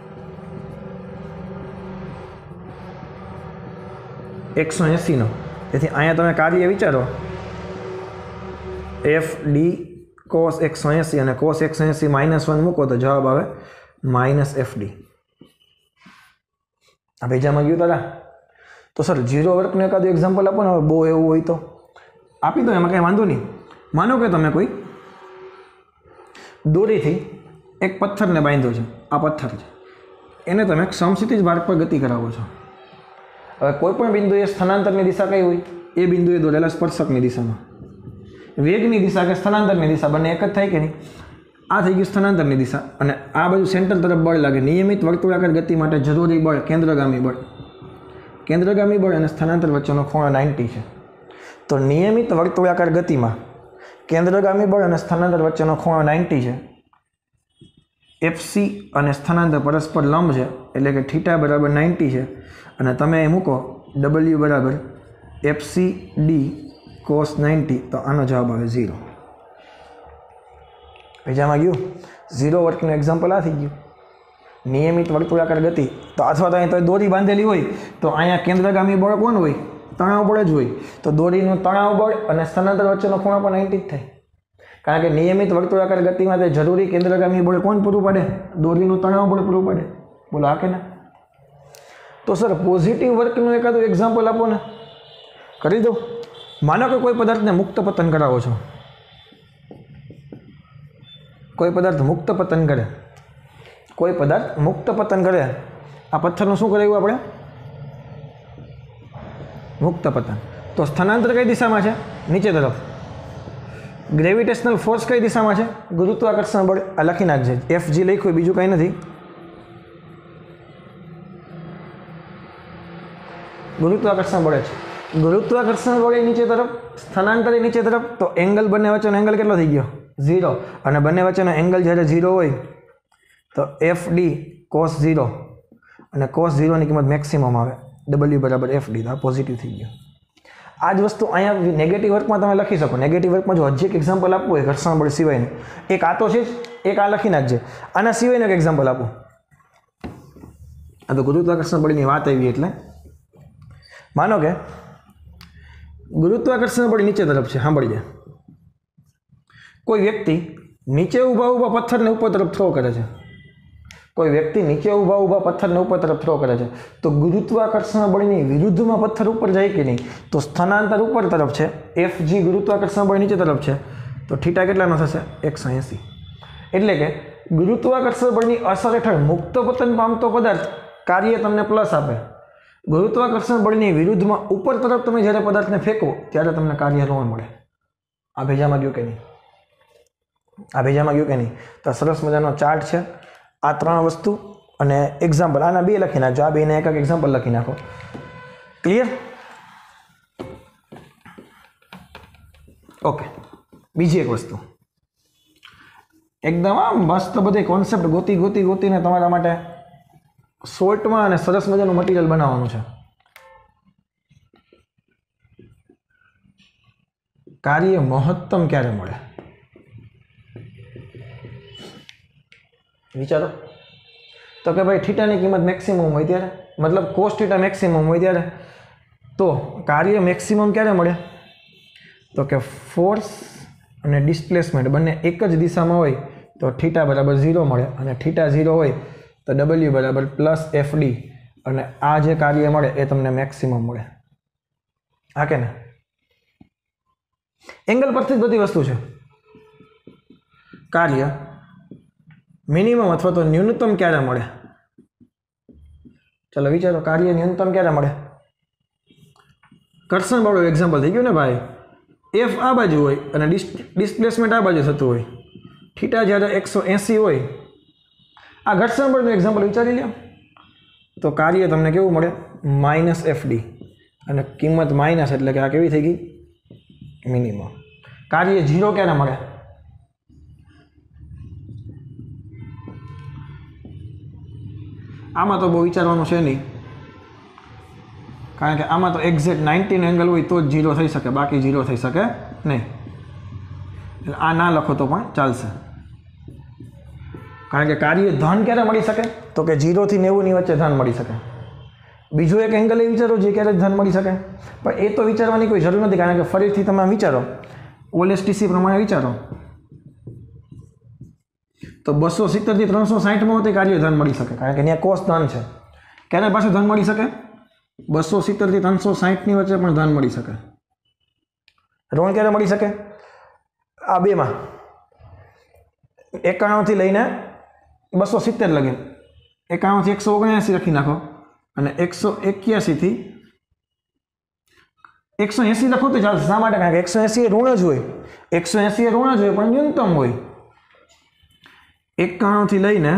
એકસો એંસીનો. તેથી અહીંયા તમે કાર્ય વિચારો, એફ ડી કોસ એકસો એંસી અને કોસ એકસો એંસી માઇનસ વન મૂકો તો જવાબ આવે માઇનસ એફ ડી. આ ભેજામાં ગયું તારા? તો સર જીરો વર્કનું એકાદું એક્ઝામ્પલ આપો ને. હવે બહુ એવું હોય તો આપી દો, એમાં કંઈ વાંધો નહીં. માનો કે તમે કોઈ દોરીથી એક પથ્થરને બાંધ્યો છે. આ પથ્થર છે, એને તમે સમક્ષિતિજ માર્ગ પર ગતિ કરાવો છો. હવે કોઈ પણ બિંદુએ સ્થાનાંતરની દિશા કઈ હોય? એ બિંદુએ દોરેલા સ્પર્શકની દિશામાં. વેગની દિશા કે સ્થાનાંતરની દિશા બંને એક જ થાય કે નહીં? આ થઈ ગયું સ્થાનાંતરની દિશા. અને આ બાજુ સેન્ટર તરફ બળ લાગે. નિયમિત વર્તુળાકાર ગતિ માટે જરૂરી બળ કેન્દ્રગામી બળ. કેન્દ્રગામી બળ અને સ્થાનાંતર વચ્ચેનો ખૂણો નાઇન્ટી છે. તો નિયમિત વર્તુળાકાર ગતિમાં કેન્દ્રગામી બળ અને સ્થાનાંતર વચ્ચેનો ખૂણો નાઇન્ટી છે. એફસી અને સ્થાનાંતર પરસ્પર લંબ છે એટલે કે થીટા બરાબર નાઇન્ટી છે. અને તમે એ મૂકો ડબલ્યુ બરાબર એફસી ડી કોસ નાઇન્ટી તો આનો જવાબ આવે ઝીરો. બીજામાં ગયું? ઝીરો વર્કનું એક્ઝામ્પલ આ થઈ ગયું. નિયમિત વર્તુળાકાર ગતિ તો અથવા તો અહીં તો દોરી બાંધેલી હોય તો અહીંયા કેન્દ્રગામી બળ કોણ હોય? તણાવ બળ જ હોય. તો દોરીનું તણાવ બળ અને સ્થાનાંતર વચ્ચેનો ખૂણો પણ નાઇન્ટી જ થાય. કારણ કે નિયમિત વર્તુળાકાર ગતિમાં તે જરૂરી કેન્દ્રગામી બળ કોણ પૂરું પાડે? દોરીનું તણાવ બળ પૂરું પાડે. બોલો હા કે ના? તો સર પોઝિટિવ વર્કનું એકાદું એક્ઝામ્પલ આપો ને. કરી દો. માનો કે કોઈ પદાર્થને મુક્ત પતન કરાવો છો. કોઈ પદાર્થ મુક્ત પતન કરે. કોઈ પદાર્થ મુક્ત પતન કરે. આ પથ્થરનું શું કરાવ્યું આપણે? મુક્ત પતન. તો સ્થાનાંતર કઈ દિશામાં છે? નીચે તરફ. ગ્રેવિટેશનલ ફોર્સ કઈ દિશામાં છે? ગુરુત્વાકર્ષણ બળ. આ લખી નાખજે. એફ જી લખ્યું, બીજું કંઈ નથી. ગુરુત્વાકર્ષણ બળ છે. ગુરુત્વાકર્ષણ બળ નીચે તરફ, સ્થાનાંતર નીચે તરફ. તો એંગલ બંને વચ્ચેનો એંગલ કેટલો થઈ ગયો? ઝીરો. અને બંને વચ્ચેનો એંગલ જ્યારે ઝીરો હોય તો એફ ડી કોસ ઝીરો અને કોસ ઝીરોની કિંમત મેક્સિમમ આવે. ડબલ્યુ બરાબર એફ ડી. આ પોઝિટિવ થઈ ગયો. આ જ વસ્તુ અહીંયા નેગેટિવ વર્કમાં તમે લખી શકો. નેગેટિવ વર્કમાં જો હજી એક એક્ઝામ્પલ આપવું હોય ઘર્ષણ બળ સિવાયનું, એક આ તો છે જ, એક આ લખી નાખજે. આના સિવાયનું એક એક્ઝામ્પલ આપો. આ તો ગુરુત્વાકર્ષણ બળની વાત આવી એટલે માનો કે ગુરુત્વાકર્ષણ બળ નીચે તરફ છે. સાંભળીએ. કોઈ વ્યક્તિ નીચે ઊભા ઊભા પથ્થરને ઉપર તરફ થ્રો કરે છે. કોઈ વ્યક્તિ નીચે ઊભા ઊભા પથ્થરને ઉપર તરફ થ્રો કરે છે તો ગુરુત્વાકર્ષણ બળની વિરુદ્ધમાં પથ્થર ઉપર જાય કે નહીં? તો સ્થાનાંતર ઉપર તરફ છે. એફ જી ગુરુત્વાકર્ષણ બળ નીચે તરફ છે તો થીટા કેટલાનો થશે? એકસો એંસી. એટલે કે ગુરુત્વાકર્ષણ બળની અસર હેઠળ મુક્ત પતન પામતો પદાર્થ કાર્ય તમને પ્લસ આપે. ગુરુત્વાકર્ષણ બળની વિરુદ્ધમાં ઉપર તરફ તમે જ્યારે પદાર્થને ફેંકો ત્યારે તમને કાર્ય ઋણ મળે. આ ભેજામાં ગયું કે નહીં? આ ભેજામાં ગયું કે નહીં? તો સરસ મજાનો ચાર્ટ છે. આ ત્રણ વસ્તુ અને એક્ઝામ્પલ આના બે લખી નાખજો. આ બેને એક એક એક્ઝામ્પલ લખી નાખો. ક્લિયર? ઓકે. બીજી એક વસ્તુ એકદમ આમ મસ્ત બધી કોન્સેપ્ટ ગોતી ગોતી ગોતીને તમારા માટે શોર્ટમાં અને સરસ મજાનું મટીરિયલ બનાવવાનું છે. કાર્ય મહત્તમ ક્યારે મળે? વિચારો તો કે ભાઈ થીટાની કિંમત મેક્સિમમ હોય ત્યારે, મતલબ કોસ થીટા મેક્સિમમ હોય ત્યારે, તો કાર્ય મેક્સિમમ ક્યારે મળે? તો કે ફોર્સ અને ડિસ્પ્લેસમેન્ટ બંને એક જ દિશામાં હોય તો થીટા બરાબર ઝીરો મળે, અને થીટા ઝીરો હોય તો ડબલ્યુ બરાબર પ્લસ એફ ડી, અને આ જે કાર્ય મળે એ તમને મેક્સિમમ મળે. હા કે ને? એંગલ પરથી જ બધી વસ્તુ છે. કાર્ય મિનિમમ અથવા તો ન્યૂનતમ ક્યારે મળે? ચાલો વિચારો, કાર્ય ન્યૂનતમ ક્યારે મળે? કર્ષણ વાળું એક્ઝામ્પલ થઈ ગયું ને ભાઈ. એફ આ બાજુ હોય અને ડિસ્પ્લેસમેન્ટ આ બાજુ થતું હોય, થીટા જ્યારે એકસો એંસી હોય, આ ઘર્ષણ બળનું એક્ઝામ્પલ વિચારી લો, તો કાર્ય તમને કેવું મળે? માઇનસ એફ ડી, અને કિંમત માઇનસ એટલે કે આ કેવી થઈ ગઈ? મિનિમમ. કાર્ય ઝીરો ક્યારે મળે? આમાં તો બહુ વિચારવાનું છે નહીં, કારણ કે આમાં તો એક્ઝેક્ટ નાઇન્ટીન એંગલ હોય તો જ ઝીરો થઈ શકે, બાકી ઝીરો થઈ શકે નહીં. એટલે આ ના લખો તો પણ ચાલશે, કારણ કે કાર્ય ધન ક્યારે મળી શકે? તો કે ઝીરોથી નેવુંની વચ્ચે ધન મળી શકે. બીજું એક એંગલ એ વિચારો જે ક્યારે ધન મળી શકે, પણ એ તો વિચારવાની કોઈ જરૂર નથી, કારણ કે ફરીથી તમે વિચારો, ઓએલએસટીસી પ્રમાણે વિચારો તો બસો સિત્તેરથી ત્રણસો સાહીઠમાં તે કાર્ય ધન મળી શકે, કારણ કે ત્યાં કોસ ધન છે. ક્યારે પાછું ધન મળી શકે? બસો સિત્તેરથી ત્રણસો સાહીઠની વચ્ચે પણ ધન મળી શકે. ઋણ ક્યારે મળી શકે? આ બેમાં એકાણુંથી લઈને બસો સિત્તેર લગી, એકાણુંથી એકસો ઓગણએંસી લખી નાખો, અને એકસો એક્યાસીથી એકસો એંસી લખો તો ચાલશે. શા માટે? કારણ કે એકસો એંસી એ ઋણ જ હોય, એકસો એંસી એ ઋણ જ હોય પણ ન્યૂનતમ હોય. એકાણુંથી લઈને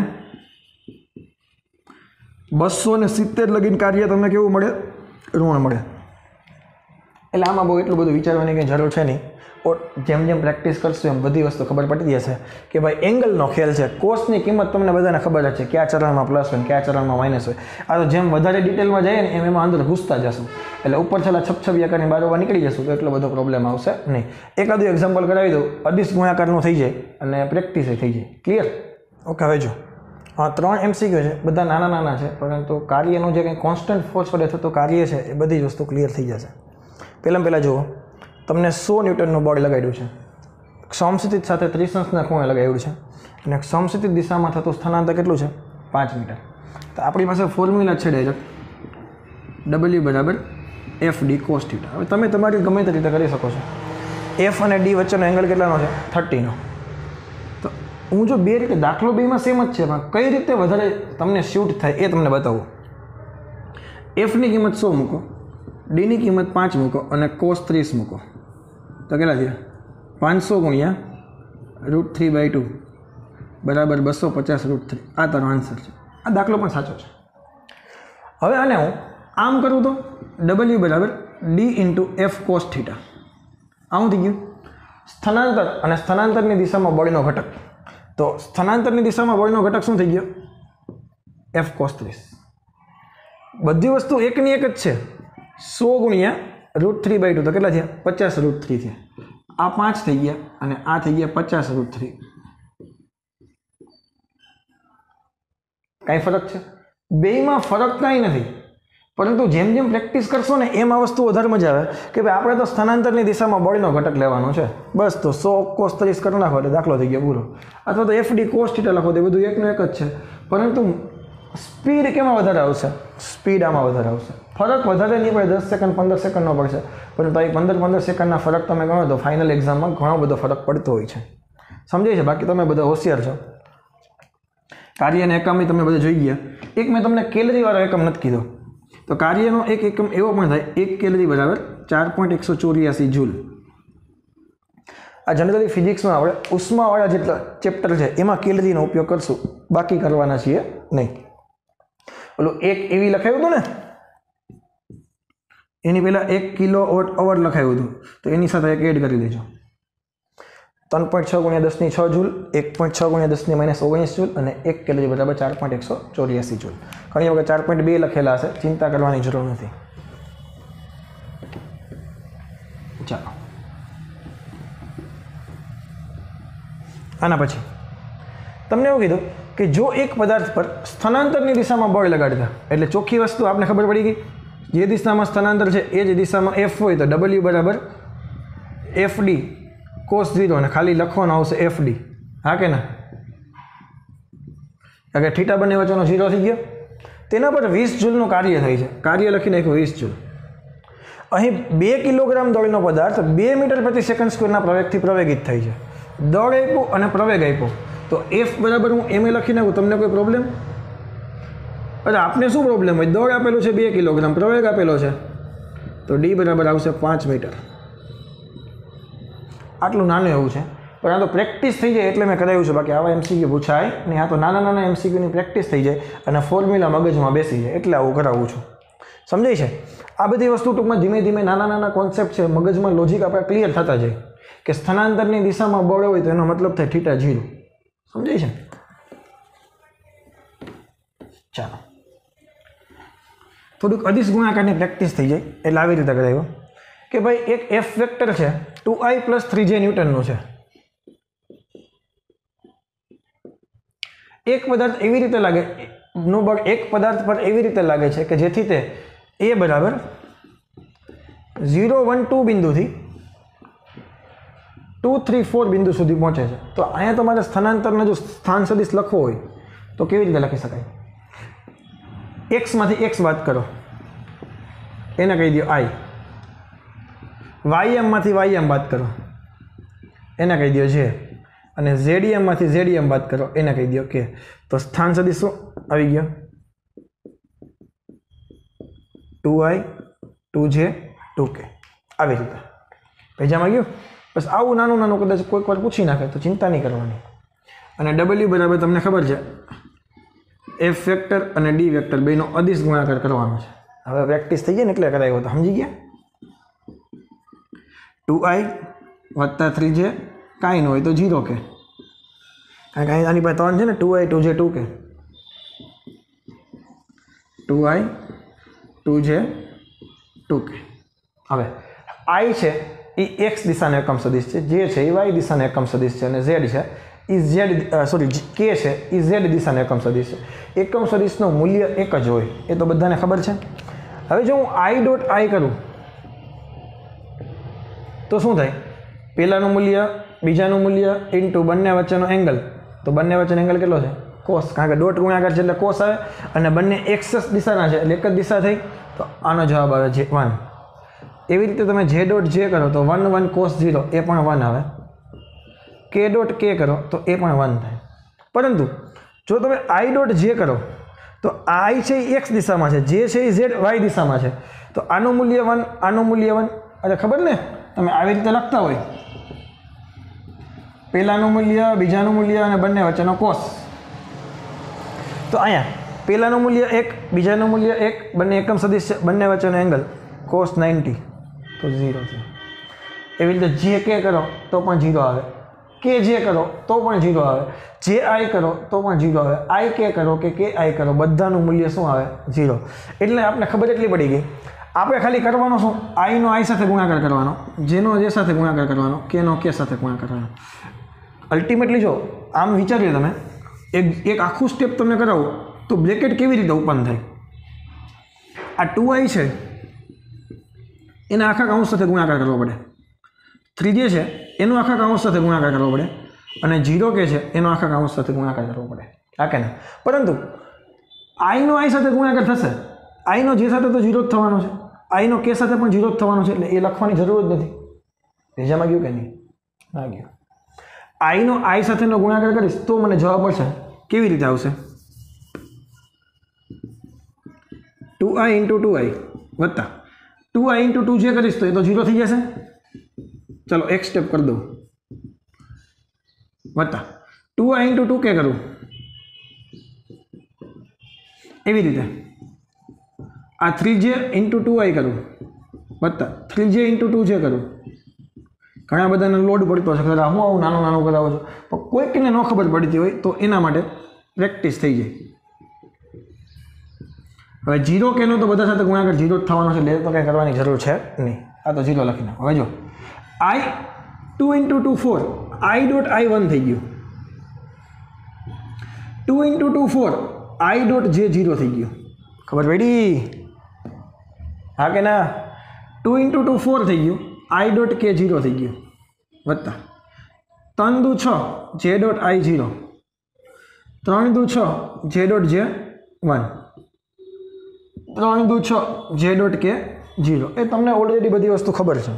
બસો ને સિત્તેર લગીને કાર્ય તમને કેવું મળે? ઋણ મળે. એટલે આમાં બહુ એટલું બધું વિચારવાની કંઈ જરૂર છે નહીં. જેમ જેમ પ્રેક્ટિસ કરશું એમ બધી વસ્તુ ખબર પડી જશે કે ભાઈ એંગલનો ખેલ છે. કોસની કિંમત તમને બધાને ખબર જ છે, કયા ચરણમાં પ્લસ હોય કયા ચરણમાં માઇનસ હોય. આ તો જેમ વધારે ડિટેલમાં જઈએ ને એમ એમાં અંદર ઘૂસતા જશું, એટલે ઉપર છેલ્લા છપછબી આકારની બારોબાર નીકળી જશું તો એટલો બધો પ્રોબ્લેમ આવશે નહીં. એકાદું એક્ઝામ્પલ કરાવી દઉં, અદિશ ગુણાકારનું થઈ જાય અને પ્રેક્ટિસ થઈ જાય. ક્લિયર? ઓકે. હવે જો હા, ત્રણ એમસીક્યુ છે, બધા નાના નાના છે, પરંતુ કાર્યનું જે કંઈ કોન્સ્ટન્ટ ફોર્સ વડે થતું કાર્ય છે એ બધી જ વસ્તુ ક્લિયર થઈ જશે. પહેલાં પહેલાં જુઓ, તમને સો ન્યૂટનનું બળ લગાડ્યું છે, સમસ્થિત સાથે ત્રીસ અંશના ખૂણે લગાવ્યું છે, અને સમસ્થિત દિશામાં થતું સ્થાનાંતર કેટલું છે? પાંચ મીટર. તો આપણી પાસે ફોર્મ્યુલા છે ડાયરેક્ટ ડબલ્યુ બરાબર એફ ડી કોસ થીટા. હવે તમે તમારી ગમે તે રીતે કરી શકો છો. એફ અને ડી વચ્ચેનો એંગલ કેટલાનો છે? થર્ટીનો. તો હું જો બે રીતે, દાખલો બેમાં સેમ જ છે, પણ કઈ રીતે વધારે તમને શૂટ થાય એ તમને બતાવું. એફની કિંમત સો મૂકો, ડીની કિંમત પાંચ મૂકો, અને કોસ ત્રીસ મૂકો, તો કેટલા થયા? પાંચસો ગુણ્યા રૂટ થ્રી બાય ટુ બરાબર બસો પચાસ રૂટ થ્રી. આ તારો આન્સર છે. આ દાખલો પણ સાચો છે. હવે આને હું આમ કરું તો ડબલ્યુ બરાબર D into F cos theta. આવું થઈ ગયું. સ્થાનાંતર અને સ્થાનાંતરની દિશામાં બળનો ઘટક, તો સ્થાનાંતરની દિશામાં બળનો ઘટક શું થઈ ગયો? એફ કોસ ત્રીસ. બધી વસ્તુ એકની એક જ છે. સો ગુણ્યા રૂટ થ્રી બાય ટુ તો કેટલા થયા? પચાસ રૂટ થ્રી થયા. આ પાંચ થઈ ગયા અને આ થઈ ગયા પચાસ રૂટ થ્રી. કાંઈ ફરક છે? બેયમાં ફરક કાંઈ નથી, પરંતુ જેમ જેમ પ્રેક્ટિસ કરશો ને એમ આ વસ્તુ વધારે મજા આવે કે ભાઈ આપણે તો સ્થાનાંતરની દિશામાં બળનો ઘટક લેવાનો છે, બસ. તો સો કોસ ત્રીસ કરી નાખો એટલે દાખલો થઈ ગયો પૂરો. અથવા તો એફ ડી કોસ થીટા લખો તો બધું એકનું એક જ છે, પરંતુ સ્પીડ કેમાં વધારે આવશે? સ્પીડ આમાં વધારે આવશે. ફરક વધારે નહીં પડે, દસ સેકન્ડ પંદર સેકન્ડનો પડશે, પરંતુ આ પંદર પંદર સેકન્ડના ફરક તમે ગણો તો ફાઇનલ એક્ઝામમાં ઘણો બધો ફરક પડતો હોય છે. સમજાય છે? બાકી તમે બધા હોશિયાર છો. કાર્ય અને એકમ તમે બધા જોઈ ગયા. એક મેં તમને કેલરીવાળો એકમ નથી કીધો, તો કાર્યનો એક એકમ એવો પણ થાય, એક કેલરી બરાબર ચાર પોઈન્ટ એકસો ચોર્યાસી જૂલ. આ જનરલી ફિઝિક્સમાં આપણે ઉષ્માવાળા જેટલા ચેપ્ટર છે એમાં કેલરીનો ઉપયોગ કરશું, બાકી કરવાના છીએ નહીં. ઓલું એક એવી લખાયું હતું ને, એની પહેલાં એક કિલો વોટ અવર લખાયું હતું, તો એની સાથે એક એડ કરી દેજો. ત્રણ પોઈન્ટ છ ગુણ્યા દસની છ જૂલ, એક પોઈન્ટ છ ગુણ્યા દસની માઇનસ ઓગણીસ જૂલ, અને એક કેલરી બરાબર ચાર પોઈન્ટ એકસો ચોર્યાસી જૂલ. ઘણી વખત ચાર પોઈન્ટ બે લખેલા હશે, ચિંતા કરવાની જરૂર નથી. ચાલો આના પછી તમને એવું કીધું કે જો એક પદાર્થ પર સ્થાનાંતરની દિશામાં બળ લગાડતા, એટલે ચોખ્ખી વસ્તુ આપણે ખબર પડી ગઈ, જે દિશામાં સ્થાનાંતર છે એ જ દિશામાં એફ હોય તો ડબલ્યુ બરાબર એફ ડી કોસ ઝીરો, અને ખાલી લખવાનું આવશે એફ ડી. હા કે ના? કારણ કે થીટા બંને વચ્ચેનો ઝીરો થઈ ગયો. તેના પર વીસ જૂલનું કાર્ય થાય છે. કાર્ય લખી નાખ્યું વીસ જૂલ. અહીં બે કિલોગ્રામ દળનો પદાર્થ બે મીટર પ્રતિ સેકન્ડ સ્ક્વેરના પ્રવેગથી પ્રવેગિત થાય છે. દળ આપ્યું અને પ્રવેગ આપ્યો તો એફ બરાબર હું એમ એ લખી નાખું. તમને કોઈ પ્રોબ્લેમ? અરે આપને શું પ્રોબ્લેમ હોય? દળ આપેલું છે બે કિલોગ્રામ, પ્રવેગ આપેલો છે તો ડી બરાબર આવશે પાંચ મીટર. આટલું નાનું એવું છે, પણ આ તો પ્રેક્ટિસ થઈ જાય એટલે મેં કરાવ્યું છે. બાકી આવા એમસીક્યુ પૂછાય નહીં. આ તો નાના નાના એમસીક્યુની પ્રેક્ટિસ થઈ જાય અને ફોર્મ્યુલા મગજમાં બેસી જાય એટલે આવું કરાવું છું. સમજાય છે? આ બધી વસ્તુ ટૂંકમાં ધીમે ધીમે નાના નાના કોન્સેપ્ટ છે, મગજમાં લોજિક આપણે ક્લિયર થતા જાય કે સ્થાનાંતરની દિશામાં બળ હોય તો એનો મતલબ થાય થીટા ઝીરો. સમજાય છે? ચાલો, થોડુંક અદિશ ગુણાકારની પ્રેક્ટિસ થઈ જાય એટલે આવી રીતે કરાવ્યો કે ભાઈ એક એફ વેક્ટર છે two i plus three j ન્યૂટનનું છે. એક પદાર્થ એવી રીતે લાગે નું બળ એક પદાર્થ પર એવી રીતે લાગે છે કે જેથી તે એ બરાબર ઝીરો વન ટુ બિંદુથી ટુ થ્રી ફોર બિંદુ સુધી પહોંચે છે. તો અહીંયા તમારે સ્થાનાંતરનો જો સ્થાન સદિશ લખવો હોય તો કેવી રીતે લખી શકાય? એક્સમાંથી એક્સ બાદ કરો એને કહી દો આઈ. વાયએમમાંથી વાયએમ બાદ કરો એને કહી દો જે. અને ઝેડીએમમાંથી ઝેડીએમ બાદ કરો એને કહી દો કે. તો સ્થાન સદિશ શું આવી ગયો? Two i two j two k. આવી રીતે પેજામાં ગયું. બસ આવું નાનું નાનું કદાચ કોઈક વાર પૂછી નાખે તો ચિંતા નહીં કરવાની. અને ડબલ્યુ બરાબર તમને ખબર છે એફ વેક્ટર અને ડી વેક્ટર બેનો અદિશ ગુણાકાર કરવાનો છે. હવે પ્રેક્ટિસ થઈ જાય ને એટલે કરાવ્યો તો સમજી ગયા. ટુ આઈ વત્તા થ્રી જે કાંઈ ન હોય તો જીરો કે. કારણ કે આની પાસે ત્રણ છે ને, two i two j two k. Two i two j two k. હવે આઈ છે એ એક્સ દિશાનો એકમ સદિશ છે, જે છે એ વાય દિશાનો એકમ સદિશ છે, અને ઝેડ છે એ ઝેડ સોરી કે છે એ ઝેડ દિશાનો એકમ સદિશ છે. એકમ સદિશનું મૂલ્ય એક જ હોય એ તો બધાને ખબર છે. હવે જો હું આઈ ડોટ આઈ કરું તો શું થાય? પહેલાંનું મૂલ્ય બીજાનું મૂલ્ય ઇન્ટુ બંને વચ્ચેનો એંગલ. તો બંને વચ્ચેનો એંગલ કેટલો છે? કોસ. કારણ કે ડોટ ગુણાકાર છે એટલે કોસ આવે, અને બંને એક્સ દિશાના છે એટલે એક જ દિશા થઈ. તો આનો જવાબ આવે જે વન. એવી રીતે તમે જે ડોટ જે કરો તો વન વન કોસ ઝીરો એ પણ વન આવે. કે ડોટ કે કરો તો એ પણ વન થાય. પરંતુ જો તમે આઈ ડોટ જે કરો તો આઈ છે એ એક્સ દિશામાં છે, જે છે એ ઝેડ વાય દિશામાં છે. તો આનું મૂલ્ય વન, આનું મૂલ્ય વન. અરે ખબર ને, તમે આવી રીતે લખતા હોય પહેલાંનું મૂલ્ય બીજાનું મૂલ્ય અને બંને વચ્ચેનો કોસ. તો અહીંયા પહેલાંનું મૂલ્ય એક, બીજાનું મૂલ્ય એક, બંને એકમ સદિશ છે, બંને વચ્ચેનો એંગલ કોસ નાઇન્ટી તો ઝીરો છે. એવી રીતે જે કે કરો તો પણ ઝીરો આવે, કે જે કરો તો પણ ઝીરો આવે, જે આઈ કરો તો પણ ઝીરો આવે, આઈ કે કરો કે કે આઈ કરો બધાનું મૂલ્ય શું આવે? ઝીરો. એટલે આપણે ખબર એટલી પડી ગઈ. આપણે ખાલી કરવાનો શું? આઈનો આઈ સાથે ગુણાકાર કરવાનો, જેનો જે સાથે ગુણાકાર કરવાનો, કેનો કે સાથે ગુણાકાર કરવાનો. અલ્ટિમેટલી જો આમ વિચારીએ તમે એક એક આખું સ્ટેપ તમને કરાવો તો બ્રેકેટ કેવી રીતે ઓપન થાય? આ ટુ આઈ છે એના આખા કાઉન્સ સાથે ગુણાકાર કરવો પડે. થ્રી જે છે એનો આખા કાઉન્સ સાથે ગુણાકાર કરવો પડે, અને જીરો કે છે એનો આખા કાઉન્સ સાથે ગુણાકાર કરવો પડે. હા કે ના? પરંતુ આઈનો આઈ સાથે ગુણાકાર થશે, આઈનો જે સાથે તો જીરો જ થવાનો છે, આઈનો કે સાથે પણ જીરો જ થવાનો છે, એટલે એ લખવાની જરૂર જ નથી. બીજામાં ગયું કે નહીં? ના ગયું. આઈનો આઈ સાથેનો ગુણાકાર કરીશ તો મને જવાબ મળશે. કેવી રીતે આવશે? Two i into two i વત્તા ટુ આઈ ઇન્ટુ ટુ જે કરીશ તો એ તો જીરો થઈ જશે. ચલો એક સ્ટેપ કરી દઉં. વત્તા ટુ આઈ ઇન્ટુ ટુ કે કરું એવી રીતે આ થ્રી જે ઇન્ટુ ટુ આઈ કરું વત્તા થ્રી જે ઇન્ટુ ટુ જે કરું. ઘણા બધાને લોડ પડતો છે, હું આવું નાનું નાનું કરાવો છો, પણ કોઈકને ન ખબર પડતી હોય તો એના માટે પ્રેક્ટિસ થઈ જાય. હવે જીરો કેનો તો બધા સાથે ગુણાકાર જીરો જ થવાનો છે, એટલે તો કંઈ કરવાની જરૂર છે નહીં. આ તો જીરો લખી નાખો. હવે જો i two into two four, i dot i one થઈ ગયું. Two into two four i dot j zero थी गयो खबर पड़ी हाँ के ना टू इंटू टू फोर थी गयो आई डॉट के जीरो थी गयो वत्ता त्रण दू छ जे डॉट आई जीरो त्रण दू छ जे डॉट जे वन त्रण दू छ जे डॉट के जीरो ए तमने ऑलरेडी बधी वस्तु खबर है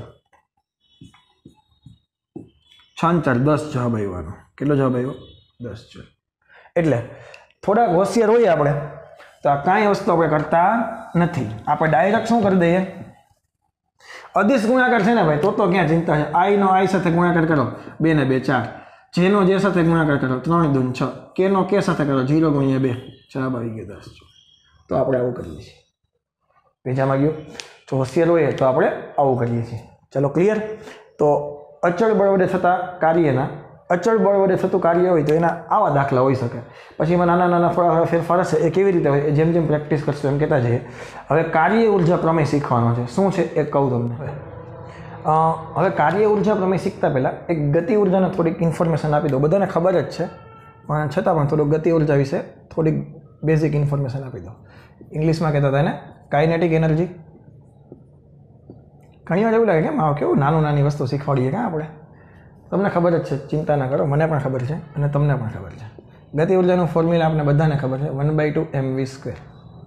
छांतर दस जवाब आव्यो केटलो जवाब आव्यो दस जवाब एटले थोड़ा होशियार होइए आपणे तो आ कांई वस्तु आपणे करता नथी आपणे डायरेक्ट शुं करी दईए अदिश गुणाकार है ने भाई तो तो क्या चिंता है आई नो आई साथे गुणाकार करो बे ने बे चार जे नो जे साथे गुणाकार करो त्रण दून छ के नो के साथे करो जीरो गुणिया बे जवाब आई गयो दस तो आपणे आवुं करीए छीए बीजामां गयो तो होशियार होइए तो आपणे आवुं करीए छीए चलो क्लियर तो अचल बळ वडे थता कार्यना अचल बळ वडे थतुं कार्य होय तो एना आवा दाखला होई शके पछी एमां नाना नाना फेरफार हशे ए केवी रीते होय जेम जेम प्रेक्टिस करशो एम कहेता जईए हवे कार्य ऊर्जा प्रमेय शीखवानो छे शुं छे एक कहूं तमने हवे कार्य ऊर्जा प्रमेय शीखता पहेला एक गति ऊर्जाने थोड़ी इन्फॉर्मेशन आपी दो बधाने खबर ज छे पण छतां पण थोडुं गति ऊर्जा विषे थोड़ी बेसिक इन्फॉर्मेशन आपी दो इंग्लिश में कहता था ने काइनेटिक एनर्जी घणी वार एवुं लागे के मां केवुं नानुं नानी वस्तु शीखवाडीए के आपणे तमने खबर ज छे चिंता ना करो मने पण खबर छे अने तमने पण खबर छे गति ऊर्जानुं फॉर्म्युला आपने बधाने खबर छे one by two M V square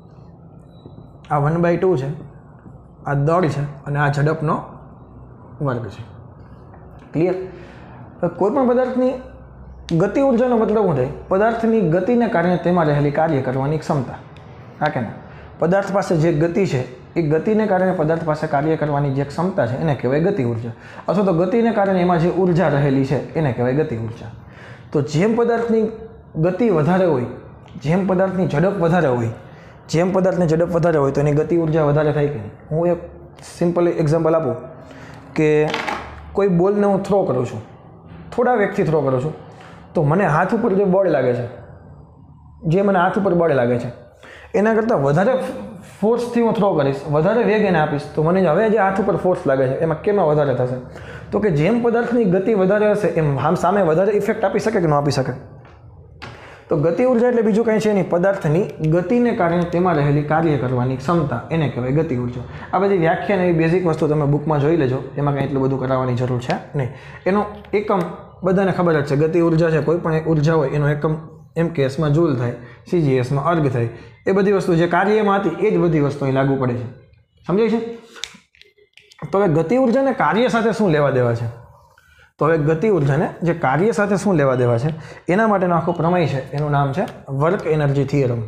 आ वन बाय टू छे आ दળ छे अने आ झड़पनो वर्ग छे क्लियर तो कोईपण पदार्थनी गति ऊर्जानो मतलब शुं थाय पदार्थनी गतिने कारणे तेमां रहेली कार्य करवानी क्षमता हाँ के ना पदार्थ पास जे गति है ए गति ने कारण पदार्थ पास कार्य करने जे क्षमता है एने कहेवाय गति ऊर्जा अथवा तो गति ने कारण एमां जे ऊर्जा रहेली है एने कहेवाय गति ऊर्जा तो जेम पदार्थनी गति वधारे होय जेम पदार्थनी झड़प वधारे होय जेम पदार्थनी झड़प वधारे होय तो एनी गति ऊर्जा वधारे थाय के नहीं हूँ एक सिम्पल एक्जाम्पल आपूँ कि कोई बॉल ने हूँ थ्रो करूँ छूँ थोड़ा वेगथी थ्रो करूँ छूँ तो मने हाथ पर जो बळ लागे छे जे मने हाथ पर बळ लागे छे एना करता वधारे फोर्सथी हूँ थ्रो करीश वधारे वेग एने आपीश तो मने हवे जे हाथ पर फोर्स लागे छे एमां केमां वधारे थशे तो कि जेम पदार्थनी गति वधारे हशे एम आम सामे वधारे इफेक्ट आपी शके कि न आपी शके तो गति ऊर्जा एटले बीजुं कंई छे नहीं पदार्थनी गतिने कारणे तेमां रहेली कार्य करवानी क्षमता एने कहेवाय गति ऊर्जा आ बधी व्याख्या ने बेसिक वस्तु तमे बुकमां जोई लेजो एमां कंई एटલું બધું કરાવવાની જરૂર છે नहीं एनो एकम बधाने खबर ज छे गति ऊर्जा छे कोई पण ऊर्जा होय एनो एकम एम के एस में जूल थाय सीजीएस में अर्ग थाय ए बधी वस्तु जे कार्यमां हती ए ज बधी वस्तु અહીં लागू पड़े छे समजाय छे तो हवे गति ऊर्जा ने कार्य साथे शुं लेवा देवा छे तो हवे गति ऊर्जा ने जे कार्य साथे शुं लेवा देवा छे एना माटेनो आखो प्रमेय छे एनुं नाम छे work energy theorem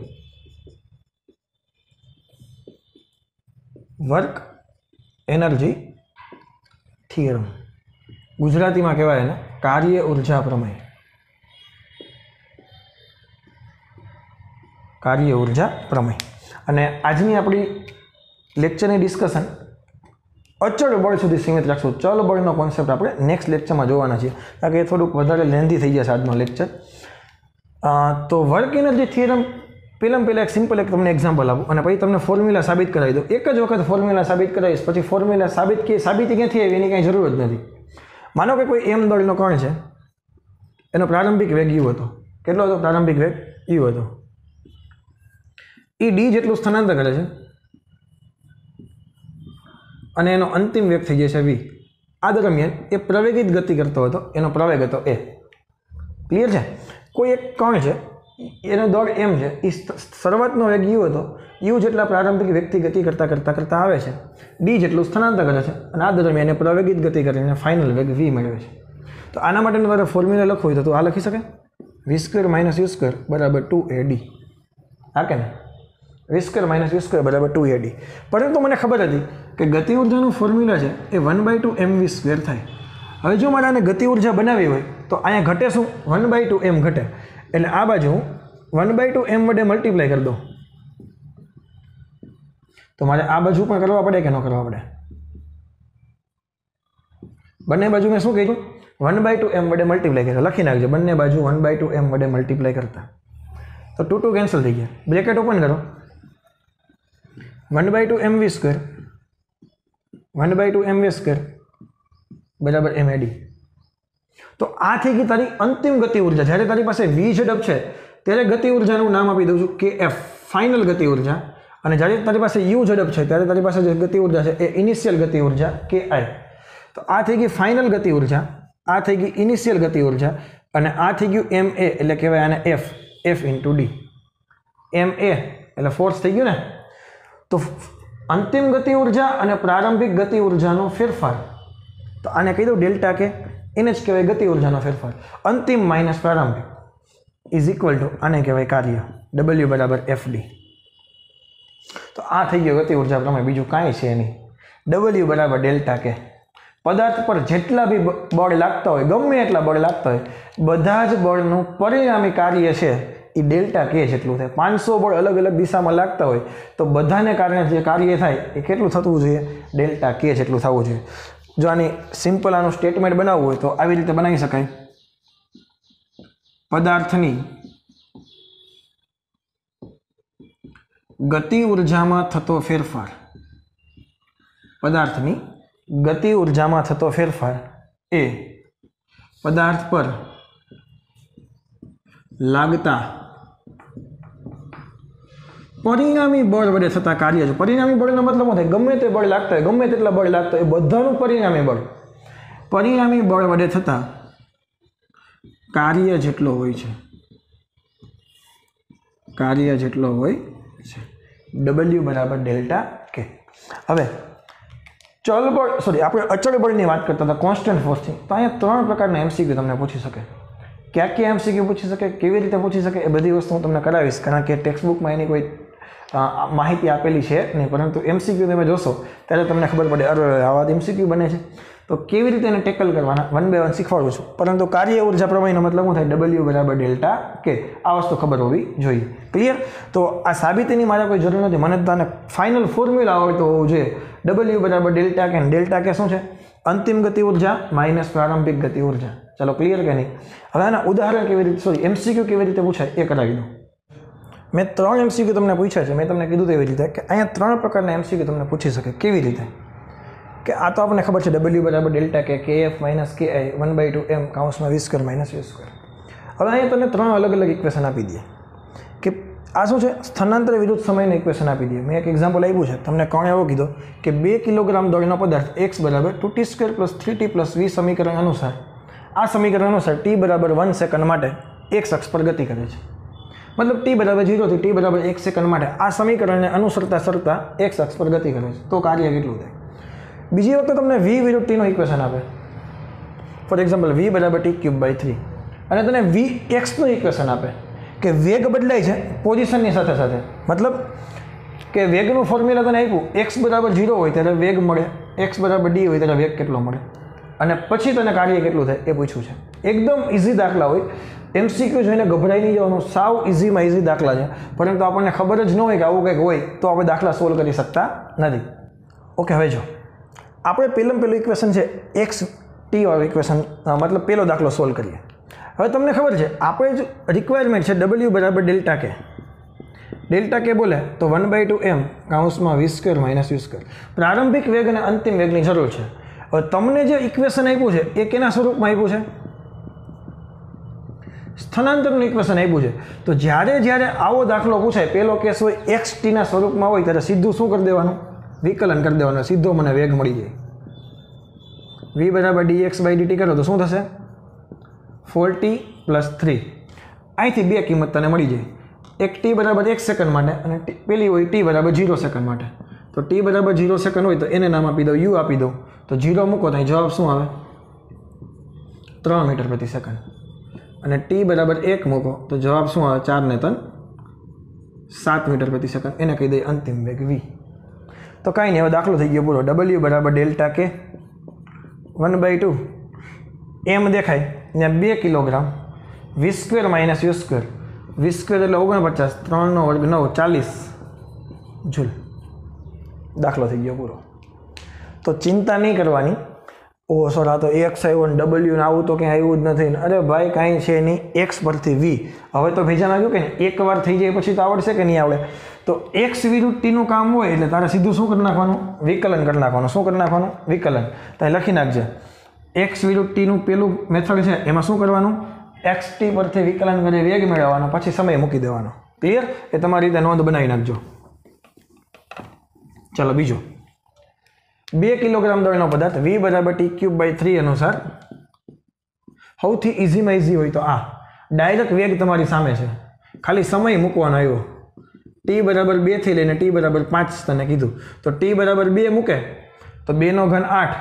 work energy theorem Gujarati में कहेवाय ने कार्य ऊर्जा प्रमेय कार्य ऊर्जा प्रमेय अने आजनी आपणी लेक्चरनी डिस्कशन अचल बळ सुधी सीमित राखशुं चल बळनो कॉन्सेप्ट आपणे नेक्स्ट लेक्चर में जोवाना छीए कारण के थोड़ुंक वधारे लेंधी थई जशे आजनो लेक्चर तो वर्क एनर्जी थियरम पहेलां पहेला एक सिम्पल एक तमने एक्जाम्पल आपું અને પછી તમને ફોર્મ્યુલા સાબિત કરાવી દઉં એક જ વખત ફોર્મ્યુલા સાબિત કરાવીશ પછી ફોર્મ્યુલા સાબિત કે સાબિતી ક્યાંથી આવી એની કાંઈ જરૂર જ નથી માનો કે કોઈ એમ દળનો કણ છે એનો પ્રારંભિક વેગ યુ હતો કેટલો હતો પ્રારંભિક વેગ યુ હતો એ ડી જેટલું સ્થાનાંતર કરે છે અને એનો અંતિમ વેગ થઈ જશે વી આ દરમિયાન એ પ્રવેગિત ગતિ કરતો હતો એનો પ્રવેગ હતો એ ક્લિયર છે કોઈ એક કણ છે એનો દળ એમ છે એ શરૂઆતનો વેગ યુ હતો યુ જેટલા પ્રારંભિક વેગથી ગતિ કરતાં કરતાં કરતાં આવે છે ડી જેટલું સ્થાનાંતર કરે છે અને આ દરમિયાન એને પ્રવેગિત ગતિ કરીને ફાઇનલ વેગ વી મેળવે છે તો આના માટેનું તારે ફોર્મ્યુલા લખવું હોય તો તું આ લખી શકે v square minus u square બરાબર ટુ એ ડી હા કે ને v square minus u square બરાબર ટુ એ ડી પરંતુ મને ખબર હતી કે ગતિ ઉર્જાનું ફોર્મ્યુલા છે એ one by two M V square થાય હવે જો મારે આને ગતિ ઉર્જા બનાવી હોય તો અહીંયા ઘટે શું વન બાય ટુ એમ ઘટે એટલે આ બાજુ હું વન બાય ટુ એમ વડે મલ્ટીપ્લાય કરી દઉં તો મારે આ બાજુ પણ કરવા પડે કે ન કરવા પડે બંને બાજુ મેં શું કીધું વન બાય ટુ એમ વડે મલ્ટીપ્લાય કર્યા લખી નાખજો બંને બાજુ વન બાય ટુ એમ વડે મલ્ટીપ્લાય કરતા તો ટુ ટુ કેન્સલ થઈ ગયા બ્રેકેટ ઓપન કરો one by two M V square one by two M V square બરાબર એમ એડી તો આ થઈ ગઈ તારી અંતિમ ગતિ ઉર્જા જ્યારે તારી પાસે વી ઝડપ છે ત્યારે ગતિ ઉર્જાનું નામ આપી દઉં છું કે એફ, ફાઇનલ ગતિ ઉર્જા. અને જ્યારે તારી પાસે યુ ઝડપ છે ત્યારે તારી પાસે જે ગતિ ઉર્જા છે એ ઇનિશિયલ ગતિ ઉર્જા કે આઈ. તો આ થઈ ગઈ ફાઇનલ ગતિ ઉર્જા, આ થઈ ગઈ ઇનિશિયલ ગતિ ઉર્જા, અને આ થઈ ગયું એમ એ એટલે કહેવાય આને F, F into D. M a એટલે ફોર્સ થઈ ગયું ને. તો અંતિમ ગતિ ઉર્જા અને પ્રારંભિક ગતિ ઉર્જાનો ફેરફાર, તો આને કહી દઉં ડેલ્ટા કે, એને જ કહેવાય ગતિ ઉર્જાનો ફેરફાર. અંતિમ માઇનસ પ્રારંભિક ઇઝ ઇક્વલ ટુ આને કહેવાય કાર્ય, ડબલ્યુ બરાબર એફ ડી. તો આ થઈ ગયો ગતિ ઉર્જા પ્રમાણે, બીજું કાંઈ છે નહીં. ડબલ્યુ બરાબર ડેલ્ટા કે. પદાર્થ પર જેટલા બી બળ લાગતા હોય, ગમે એટલા બળ લાગતા હોય, બધા જ બળનું પરિણામી કાર્ય છે એ ડેલ્ટા કે જેટલું થાય. પાંચસો બળ અલગ અલગ દિશામાં લાગતા હોય તો બધાને કારણે જે કાર્ય થાય એ કેટલું થતું જોઈએ? ડેલ્ટા કે જેટલું થવું જોઈએ. જો આની સિમ્પલ આનું સ્ટેટમેન્ટ બનાવવું હોય તો આવી રીતે બનાવી શકાય. પદાર્થની ગતિ ઉર્જામાં થતો ફેરફાર, પદાર્થની ગતિ ઉર્જામાં થતો ફેરફાર એ પદાર્થ પર લાગતા પરિણામી બળ વડે થતા કાર્ય છે. પરિણામી બળનો મતલબ શું થાય? ગમે તે બળ લાગતા હોય, ગમે તેટલા બળ લાગતા હોય, એ બધાનું પરિણામી બળ, પરિણામી બળ વડે થતા કાર્ય જેટલો હોય છે, કાર્ય જેટલો હોય છે. ડબલ્યુ બરાબર ડેલ્ટા કે. હવે ચલ બળ, સોરી આપણે અચળ બળની વાત કરતા હતા, કોન્સ્ટન્ટ ફોર્સથી. તો અહીંયા ત્રણ પ્રકારના એમસીક્યુ તમને પૂછી શકે. ક્યાં ક્યાં એમસીક્યુ પૂછી શકે, કેવી રીતે પૂછી શકે, એ બધી વસ્તુ હું તમને કરાવીશ, કારણ કે ટેક્સ્ટ બુકમાં એની કોઈ માહિતી આપેલી છે નહીં. પરંતુ એમસીક્યુ તમે જોશો ત્યારે તમને ખબર પડે, અરે આવા એમસીક્યુ બને છે. તો કેવી રીતે એને ટેકલ કરવાના વન બાય વન શીખવાડું છું. પરંતુ કાર્ય ઉર્જા પ્રમેયનો મતલબ શું થાય? ડબલ્યુ બરાબર ડેલ્ટા કે. આ વસ્તુ ખબર હોવી જોઈએ. ક્લિયર? તો આ સાબિતીની મારે કોઈ જરૂર નથી, મને તને ફાઇનલ ફોર્મ્યુલા આવડતો હોવું જોઈએ. ડબલ્યુ બરાબર ડેલ્ટા કે. ડેલ્ટા કે શું છે? અંતિમ ગતિ ઉર્જા માઇનસ પ્રારંભિક ગતિ ઉર્જા. ચાલો ક્લિયર કે નહીં? હવે આના ઉદાહરણ કેવી રીતે, સોરી એમસીક્યુ કેવી રીતે પૂછાય એ કરાવી દઉં. મેં ત્રણ એમસીક્યુ તમને પૂછ્યા છે, મેં તમને કીધું તેવી રીતે કે અહીંયા ત્રણ પ્રકારના એમસીક્યુ તમને પૂછી શકે. કેવી રીતે? કે આ તો આપણને ખબર છે ડબલ્યુ બરાબર ડેલ્ટા કે, કે F minus K I one by two m કાઉન્સમાં v square minus v square. હવે અહીંયા તમને ત્રણ અલગ અલગ ઇક્વેશન આપી દઈએ કે આ શું છે? સ્થાનાંતર વિરુદ્ધ સમયનું ઇક્વેશન આપી દઈએ. મેં એક એક્ઝામ્પલ આપ્યું છે તમને, કોણ એવો કીધો કે બે કિલોગ્રામ દળનો પદાર્થ એક્સ બરાબર two t square plus three t plus v સમીકરણ અનુસાર, આ સમીકરણ અનુસાર ટી બરાબર વન સેકન્ડ માટે એક્સ અક્ષ પર ગતિ કરે છે. મતલબ ટી બરાબર ઝીરોથી ટી બરાબર એક સેકન્ડ માટે આ સમીકરણને અનુસરતા સરતા એક્સ અક્ષ પર ગતિ કરે છે. તો કાર્ય કેટલું થાય? બીજી વખતે તમને વી વિરુદ્ધ ટીનો ઇક્વેશન આપે, ફોર એક્ઝામ્પલ વી બરાબર ટી ક્યુબ બાય થ્રી, અને તને વી એક્સનું ઇક્વેશન આપે કે વેગ બદલાય છે પોઝિશનની સાથે સાથે. મતલબ કે વેગનું ફોર્મ્યુલા તને આપ્યું, એક્સ બરાબર ઝીરો હોય ત્યારે વેગ મળે, એક્સ બરાબર ડી હોય ત્યારે વેગ કેટલો મળે, અને પછી તને કાર્ય કેટલું થાય એ પૂછ્યું છે. એકદમ ઇઝી દાખલા હોય, એમસીક્યુ જોઈને ગભરાઈ નહીં જવાનું, સાવ ઇઝીમાં ઇઝી દાખલા છે. પરંતુ આપણને ખબર જ ન હોય કે આવું કંઈક હોય તો આપણે દાખલા સોલ્વ કરી શકતા નથી. ઓકે, હવે જો આપણે પહેલાં પહેલું ઇક્વેશન છે એક્સ ટી વાળું ઇક્વેશન, મતલબ પહેલો દાખલો સોલ્વ કરીએ. હવે તમને ખબર છે આપણે જ રિક્વાયરમેન્ટ છે ડબલ્યુ બરાબર ડેલ્ટા કે. ડેલ્ટા કે બોલે તો વન બાય ટુ એમ કાઉન્સમાં v square minus v square. પ્રારંભિક વેગ અને અંતિમ વેગની જરૂર છે. હવે તમને જે ઇક્વેશન આપ્યું છે એ કેના સ્વરૂપમાં આપ્યું છે? સ્થાનાંતરનું ઇક્વેશન આપ્યું છે. તો જ્યારે જ્યારે આવો દાખલો પૂછાય, પહેલો કેસ હોય એક્સ ટીના સ્વરૂપમાં હોય, ત્યારે સીધું શું કરી દેવાનું? વિકલન કરી દેવાનું, સીધો મને વેગ મળી જાય. વી બરાબર ડી એક્સ બાય ડીટી કરો તો શું થશે? Four t plus three. અહીંથી બે કિંમત તને મળી જાય. એક ટી બરાબર એક સેકન્ડ માટે અને પેલી હોય ટી બરાબર ઝીરો સેકન્ડ માટે. તો ટી બરાબર ઝીરો સેકન્ડ હોય તો એને નામ આપી દઉં, યુ આપી દઉં. તો ઝીરો મૂકો તો જવાબ શું આવે? ત્રણ મીટર પ્રતિ સેકન્ડ. અને ટી બરાબર એક મૂકો તો જવાબ શું આવે? ચાર ને ત્રણ સાત મીટર પ્રતિ સેકન્ડ. એને કહી દઈએ અંતિમ વેગ વી. તો કાંઈ નહીં, હવે દાખલો થઈ ગયો પૂરો. ડબલ્યુ બરાબર ડેલ્ટા કે વન બાય ટુ એમ દેખાય ને બે kilogram v square minus u square. V square એટલે ઓગણપચાસ, ત્રણનો વર્ગ નવ, ચાલીસ જૂલ. દાખલો થઈ ગયો પૂરો. તો ચિંતા નહીં કરવાની, ઓહ સર આ તો એક્સ આવ્યો ને ડબલ્યુ ને આવું તો ક્યાંય આવ્યું જ નથી. અરે ભાઈ કાંઈ છે નહીં, એક્સ પરથી વી. હવે તો ભેજામાં ગયું કે એક વાર થઈ જાય પછી તો આવડશે કે નહીં આવડે? તો એક્સ વિરુદ્ધ ટીનું કામ હોય એટલે તારે સીધું શું કરી નાખવાનું? વિકલન કરી નાખવાનું. શું કરી નાખવાનું? વિકલન. ત્યાં લખી નાખજે એક્સ વિરુદ્ધ ટીનું પેલું મેથડ છે એમાં શું કરવાનું? એક્સ ટી પરથી વિકલન કરી વેગ મેળવવાનો, પછી સમય મૂકી દેવાનો. ક્લિયર? એ તમારી રીતે નોંધ બનાવી નાખજો. ચાલો બીજો, બે કિલોગ્રામ દળનો પદાર્થ વી બરાબર ટી ક્યુબ બાય થ્રી અનુસાર સૌથી ઇઝીમાં ઇઝી હોય તો આ ડાયરેક્ટ વેગ તમારી સામે છે, ખાલી સમય મૂકવાનો આવ્યો. ટી બરાબર બે થી લઈને ટી બરાબર પાંચ તને કીધું, તો ટી બરાબર બે મૂકે તો બે નો ઘન આઠ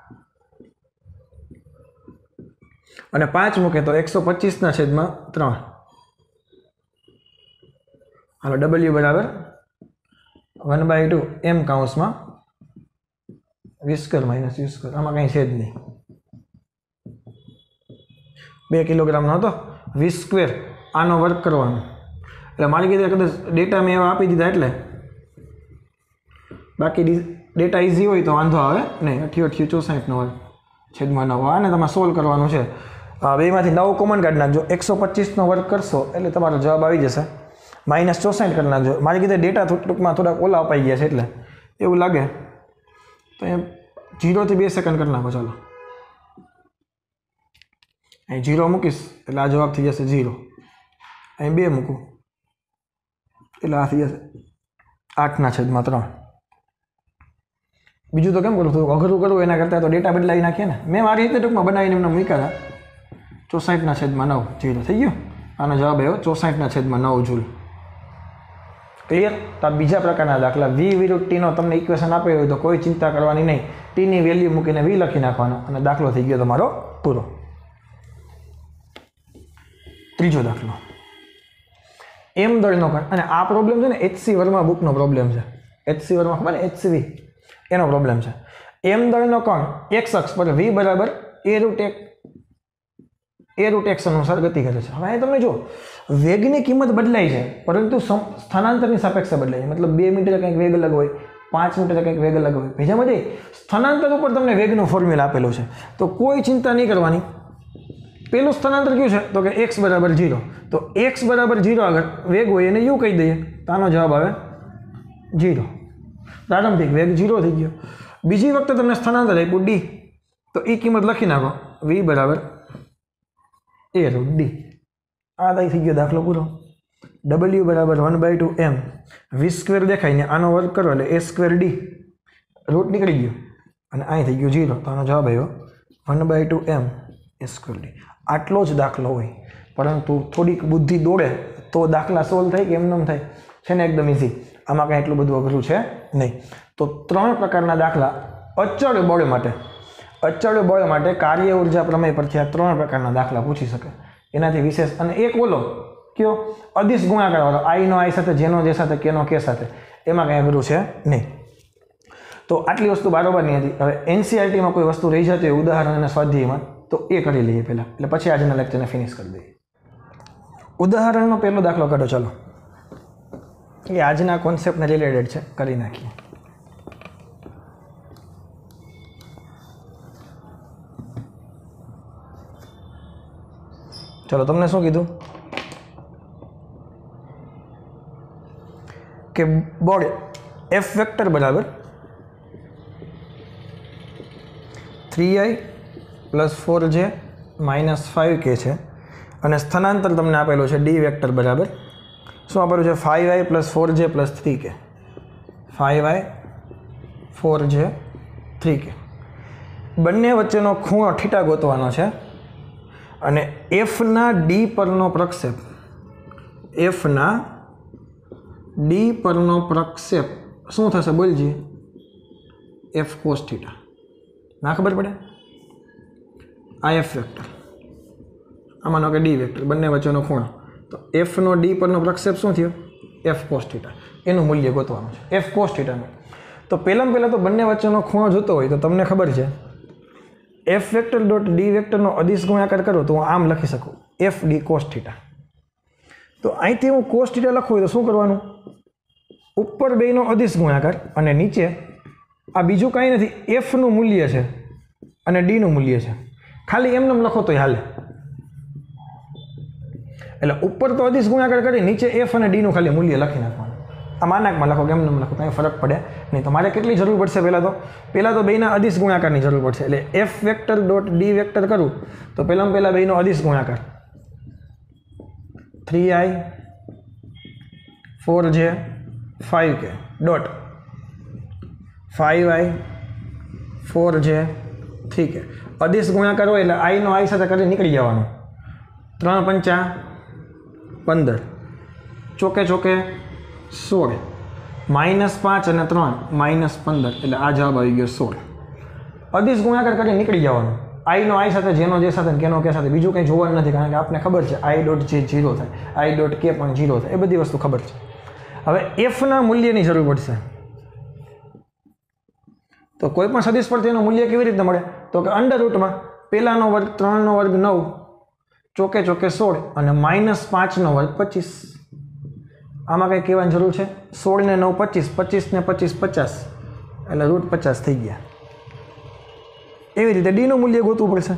અને પાંચ મૂકે તો એકસો પચીસના છેદમાં ત્રણ. હાલો ડબલ્યુ બરાબર વન બાય ટુ એમ કાઉન્સમાં v square minus u square, આમાં કંઈ છે જ નહીં. બે કિલોગ્રામનો હતો, વી સ્ક્વેર આનો વર્ક કરવાનો, એટલે મારી કીધું કદાચ ડેટા મેં એવા આપી દીધા એટલે, બાકી ડેટા ઇઝી હોય તો વાંધો આવે નહીં. અઠ્યું અઠ્યું ચોસાઠનો હોય છેદમાં નવ, આને તમારે સોલ્વ કરવાનું છે. બેમાંથી નવ કોમન કાઢી નાખજો, એકસો પચીસનો વર્ક કરશો એટલે તમારો જવાબ આવી જશે. માઇનસ ચોસાઠ કરી નાખજો. મારી કીધે ડેટા ટૂંકમાં થોડાક ઓલા અપાઈ ગયા છે એટલે એવું લાગે તો એમ જીરોથી બે સેકન્ડ કરી નાખો. ચાલો અહીં જીરો મૂકીશ એટલે આ જવાબ થઈ જશે જીરો, અહીં બે મૂકું એટલે આ થઈ જશે આઠના છેદમાં ત્રણ. બીજું તો કેમ કરું, થોડુંક અઘરું કરવું એના કરતાં તો ડેટા બદલાવી નાખીએ ને. મેં મારી રીતે ટૂંકમાં બનાવીને એમને મૂક્યા હતા. ચોસાઠના છેદમાં નવ જીરો થઈ ગયું. આનો જવાબ આવ્યો ચોસાઠના છેદમાં નવ જૂલ. ક્લિયર? તો આ બીજા પ્રકારના દાખલા વી વિરુદ્ધ ટીનો તમને ઇક્વેશન આપ્યો હોય તો કોઈ ચિંતા કરવાની નહીં, ટીની વેલ્યુ મૂકીને વી લખી નાખવાનો અને દાખલો થઈ ગયો તમારો પૂરો. ત્રીજો દાખલો, એમ દળનો કણ, અને આ પ્રોબ્લેમ છે ને એચસી વર્મા બુકનો પ્રોબ્લેમ છે. એચસી વર્મા ખબર ને એચસીવી એનો પ્રોબ્લેમ છે. એમ દળનો કણ એક્સ અક્ષ પર વી બરાબર એ રૂટ એક એ રૂટ એક્સ અનુસાર ગતિ કરે છે. હવે અહીં તમને જો વેગની કિંમત બદલાય છે પરંતુ સ્થાનાંતરની સાપેક્ષે બદલાય છે. મતલબ બે મીટરે કંઈક વેગ અલગ હોય, પાંચ મીટરે કંઈક વેગ અલગ હોય. બીજામાં જઈ સ્થાનાંતર ઉપર તમને વેગનું ફોર્મ્યુલા આપેલું છે તો કોઈ ચિંતા નહીં કરવાની. પેલું સ્થાનાંતર કયું છે તો કે એક્સ બરાબર જીરો, તો એક્સ બરાબર જીરો આગળ વેગ હોય એને યુ કહી દઈએ તો આનો જવાબ આવે જીરો. પ્રારંભિક વેગ જીરો થઈ ગયો. બીજી વખતે તમને સ્થાનાંતર આપ્યું ડી, તો એ કિંમત લખી નાખો વી બરાબર એ રૂટ ડી. આ થઈ ગયો દાખલો પૂરો. ડબલ્યુ બરાબર one by two M, V square દેખાય ને આનો વર્ક કરો એટલે એ સ્ક્વેર ડી, રૂટ નીકળી ગયો અને અહીં થઈ ગયું જીરો. તો આનો જવાબ આવ્યો one by two m a square d. આટલો જ દાખલો હોય પરંતુ થોડીક બુદ્ધિ દોડે તો દાખલા સોલ્વ થાય કે એમનેમ થાય છે ને એકદમ ઇઝી. આમાં કાંઈ એટલું બધું અઘરું છે નહીં. તો ત્રણ પ્રકારના દાખલા અચળ બળ માટે અચળ બળ માટે કાર્ય ઉર્જા પ્રમેય પરથી આ ત્રણ પ્રકારના દાખલા પૂછી શકે. એનાથી વિશેષ અને એક બોલો કયો અદિશ ગુણાકાર વાળો, આઈનો આઈ સાથે, જેનો જે સાથે, કેનો કે સાથે, એમાં કાંઈ અઘરું છે નહીં. તો આટલી વસ્તુ બારોબારની હતી. હવે એનસીઆરટીમાં કોઈ વસ્તુ રહી જતી હોય ઉદાહરણ અને સ્વાધ્યાયમાં તો એ કરી લઈએ પહેલાં, એટલે પછી આજના લેક્ચરને ફિનિશ કરી દઈએ. ઉદાહરણનો પહેલો દાખલો કાઢો. ચાલો એ આજના કોન્સેપ્ટને રિલેટેડ છે, કરી નાખીએ. ચલો તમને શું કીધું કે બળ એફ વેક્ટર બરાબર three i plus four j minus five k છે અને સ્થાનાંતર તમને આપેલું છે ડી વેક્ટર બરાબર શું આપેલું છે five i plus four j plus three k five i four j three k. બંને વચ્ચેનો ખૂણો થીટા ગોતવાનો છે અને એફના ડી પરનો પ્રક્ષેપ એફના ડી પરનો પ્રક્ષેપ શું થશે બોલજી? F cos theta. ના ખબર પડે? આ એફ વેક્ટર, આમાંનો કે ડી વેક્ટર, બંને વચ્ચેનો ખૂણો. તો એફનો ડી પરનો પ્રક્ષેપ શું થયો? F cos theta. એનું મૂલ્ય ગોતવાનું છે એફ કોસ થીટાનું. તો પહેલાં પહેલાં તો બંને વચ્ચેનો ખૂણો જોતો હોય તો તમને ખબર છે એફ વેક્ટર ડોટ ડી વેક્ટરનો અદિશ ગુણાકાર કરો તો હું આમ લખી શકું એફ ડી કોસ થીટા. તો અહીંથી હું કોસ થીટા લખું હોય તો શું કરવાનું? ઉપર બેનો અદિશ ગુણાકાર અને નીચે આ બીજું કાંઈ નથી, એફનું મૂલ્ય છે અને ડીનું મૂલ્ય છે. ખાલી એમને લખો તોય હાલે. એટલે ઉપર તો અદિશ ગુણાકાર કરી નીચે એફ અને ડીનું ખાલી મૂલ્ય લખી નાખવાનું. આ માનાકમાં લખો કે એમને લખો કાંઈ ફરક પડે નહીં. તો મારે કેટલી જરૂર પડશે? પહેલાં તો પહેલાં તો બેના અદિશ ગુણાકારની જરૂર પડશે. એટલે F vector dot d vector કરું તો પહેલાં પહેલાં બેનો અદિશ ગુણાકાર three i four j five k dot five i four j three k अदिश गुणाकार हो एटले आई नो आई साथे करी निकली जवानुं त्रण पंचा पंदर चौके चौके सोल माइनस पांच अने त्रण माइनस पंदर एटले आ जवाब आई गयो सोल अदिश गुणाकार करी निकली जवानुं आई नो आई साथे जेनो जे साथे केनो के साथे बीजुं कंई जोवानुं नथी कारण के आपने खबर छे आई डॉट जे जीरो थाय आई डॉट के पण जीरो थाय ए बधी वस्तु खबर छे। हवे एफ ना मूल्यनी जरूर पड़शे तो कोईपण सदिश परथी एनुं मूल्य केवी रीते मळे तो के अंडर रूट में पेलानो वर्ग त्रणनो वर्ग नौ चौके चौके सोल और माइनस पांच नो वर्ग पच्चीस आमा कई कहेवानी जरूर है सोल ने नौ पच्चीस पच्चीस ने पच्चीस पचास एटले रूट पचास थी गया एवी रीते डी नु मूल्य गोतवुं पड़शे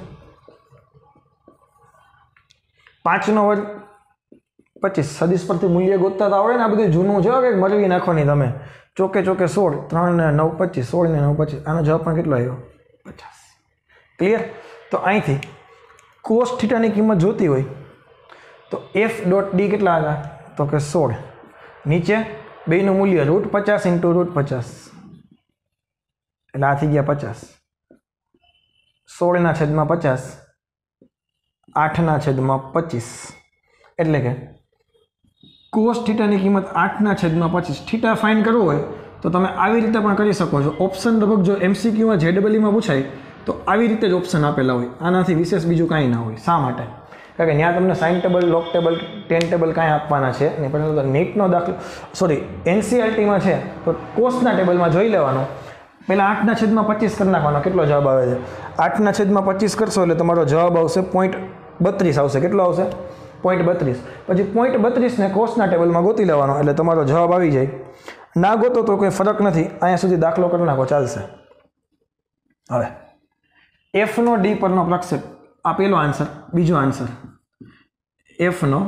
पांच नो वर्ग पच्चीस सदिश परथी मूल्य गोतता तो आवडे ने आ बधुं जूનું जो के मरवी नाखो नहीं तमे चौके चौके सोल त्रण ने नौ पच्चीस सोल ने नौ पच्चीस आनो जवाब पण केटलो आव्यो पचास क्लियर। तो અહીંથી कोस थीटानी किंमत जोती होय तो एफ डॉट डी केटला आव्या तो के सोल नीचे बेનું मूल्य रूट पचास इंटू रूट पचास એટલે આ થઈ ગયા पचास सोल ना छेदમાં पचास आठ ना छेदમાં पच्चीस એટલે કે कोस थीटानी किंमत आठ ना छेदમાં पच्चीस थीटा फाइंड करवो होय तो तमे आवी रीते पण करी शको छो। ऑप्शन लगभग जो एमसीक्यू में जेडबलई में पूछाय तो આવી રીતે જ ઓપ્શન આપેલા હોય આનાથી વિશેષ બીજું કાંઈ ના હોય શા માટે કારણ કે ત્યાં તમને sine table log table tan table કાંઈ આપવાના છે નહીં પરંતુ નીટનો દાખલો સોરી એનસીઆરટીમાં છે તો કોસના ટેબલમાં જોઈ લેવાનું પહેલાં આઠના છેદમાં પચીસ કરી નાખવાનો કેટલો જવાબ આવે છે આઠના છેદમાં પચીસ કરશો એટલે તમારો જવાબ આવશે પોઈન્ટ બત્રીસ આવશે કેટલો આવશે પોઈન્ટ બત્રીસ પછી પોઈન્ટ બત્રીસને કોસના ટેબલમાં ગોતી લેવાનો એટલે તમારો જવાબ આવી જાય ના ગોતો તો કોઈ ફરક નથી અહીંયા સુધી દાખલો કરી નાખો ચાલશે। હવે एफ नो डी पर नो प्रक्षेप आ पहलो आंसर बीजो आंसर एफ नो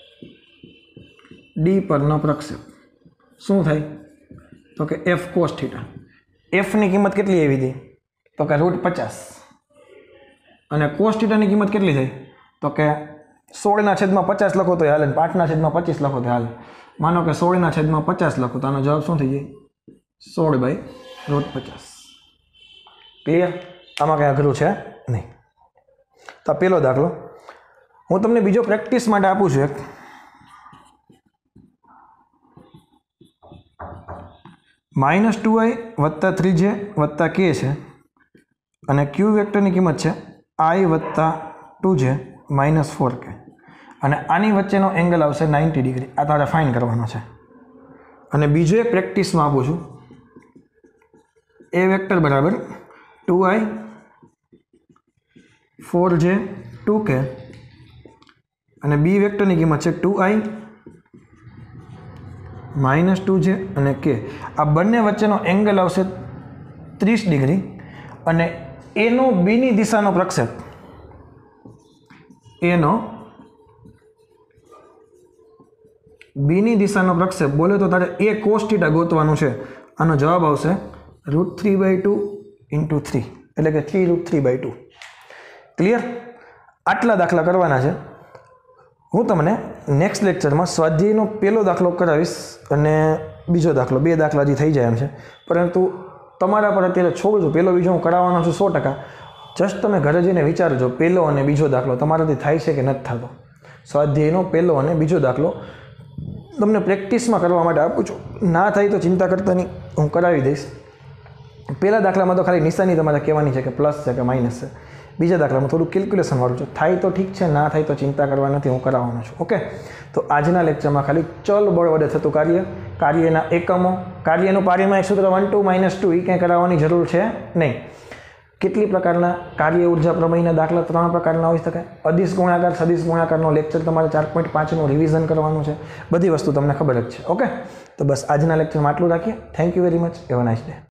डी पर नो प्रक्षेप शू थाय तो कि एफ कोस थीटा एफ नी किंमत केटली आवी थी तो कि रूट पचास अने कोस थीटा नी किंमत केटली थाय तो कि सोल ना छेद में पचास लखो तो हाले आठ ना छेद में पच्चीस लखो तो हाले मानो कि सोल ना छेद में पचास लखो तो आनो जवाब शू थई जाय सोल बाय रूट पचास क्लियर। आमा कहीं अघरू है नहीं। तो पहलो दाखलो हूँ तमने बीजो प्रेक्टिस माटे आपू छुं एक माइनस टू आई वत्ता थ्री जे वत्ता के है अने क्यू वेक्टर की किंमत है आई वत्ता to J minus four k अने आनी वच्चेनो एंगल आवशे नाइंटी डिग्री आ तारे फाइन करवानो छे। अने बीजो एक प्रेक्टिस में आपू छुं ए वेक्टर बराबर two i four j two k अने बी वेक्टर की किंमत है two i minus two j अने के आ बने वच्चेनो एंगल आवशे तीस डिग्री अने ए नो बी नी दिशानो प्रक्षेप ए नो बी नी दिशानो प्रक्षेप बोले तो तारे ए कोस थीटा गोतवानुं छे आनो जवाब आवशे root three by two into three एटले के three root three by two clear. आटला दाखला करवाना है हूँ तमने नेक्स्ट लेक्चर में स्वाध्यायनो पहलो दाखलो करावीश अने बीजो दाखलो बे दाखला हजी थई जाय एम छे परंतु तमारा पर अत्यारे छोड़ो छो पहलो बीजो हूँ कराववानो छुं सौ टका जस्ट तमे घरे जईने विचारजो पहलो अने बीजो दाखलो तमाराथी थाय छे के नथी थतो स्वाध्यायनो पहलो अने बीजो दाखलो तमने प्रेक्टिस में करवा माटे आपું છું ना थाय तो चिंता करता नहीं हूँ करावी दईश। पहला दाखला में तो खाली निशानी तमारे कहेवानी है कि प्लस है कि माइनस है बीजा दाखला में थोड़ा केल्क्युलेशन वाळुं छे थाय तो ठीक है ना थाय तो चिंता करवा नथी हूँ कराववानो छुं ओके। तो आजना लेक्चर में खाली चल बळ वडे थतुं कार्य कार्यना एकमो कार्यनुं पारिमायिक सूत्र one two minus two e कंई कराववानी जरूर है नहीं। केटली प्रकारना कार्य ऊर्जा प्रमेयना दाखला त्रण प्रकारना होई शके अदिश गुणाकार सदिश गुणाकारनो लेक्चर तमारे चार पॉइंट पांच नो रिविजन करवानुं छे बधी वस्तु तमने खबर ज छे ओके। तो बस आजना लेक्चर में आटलुं राखीए thank you very much have a nice day.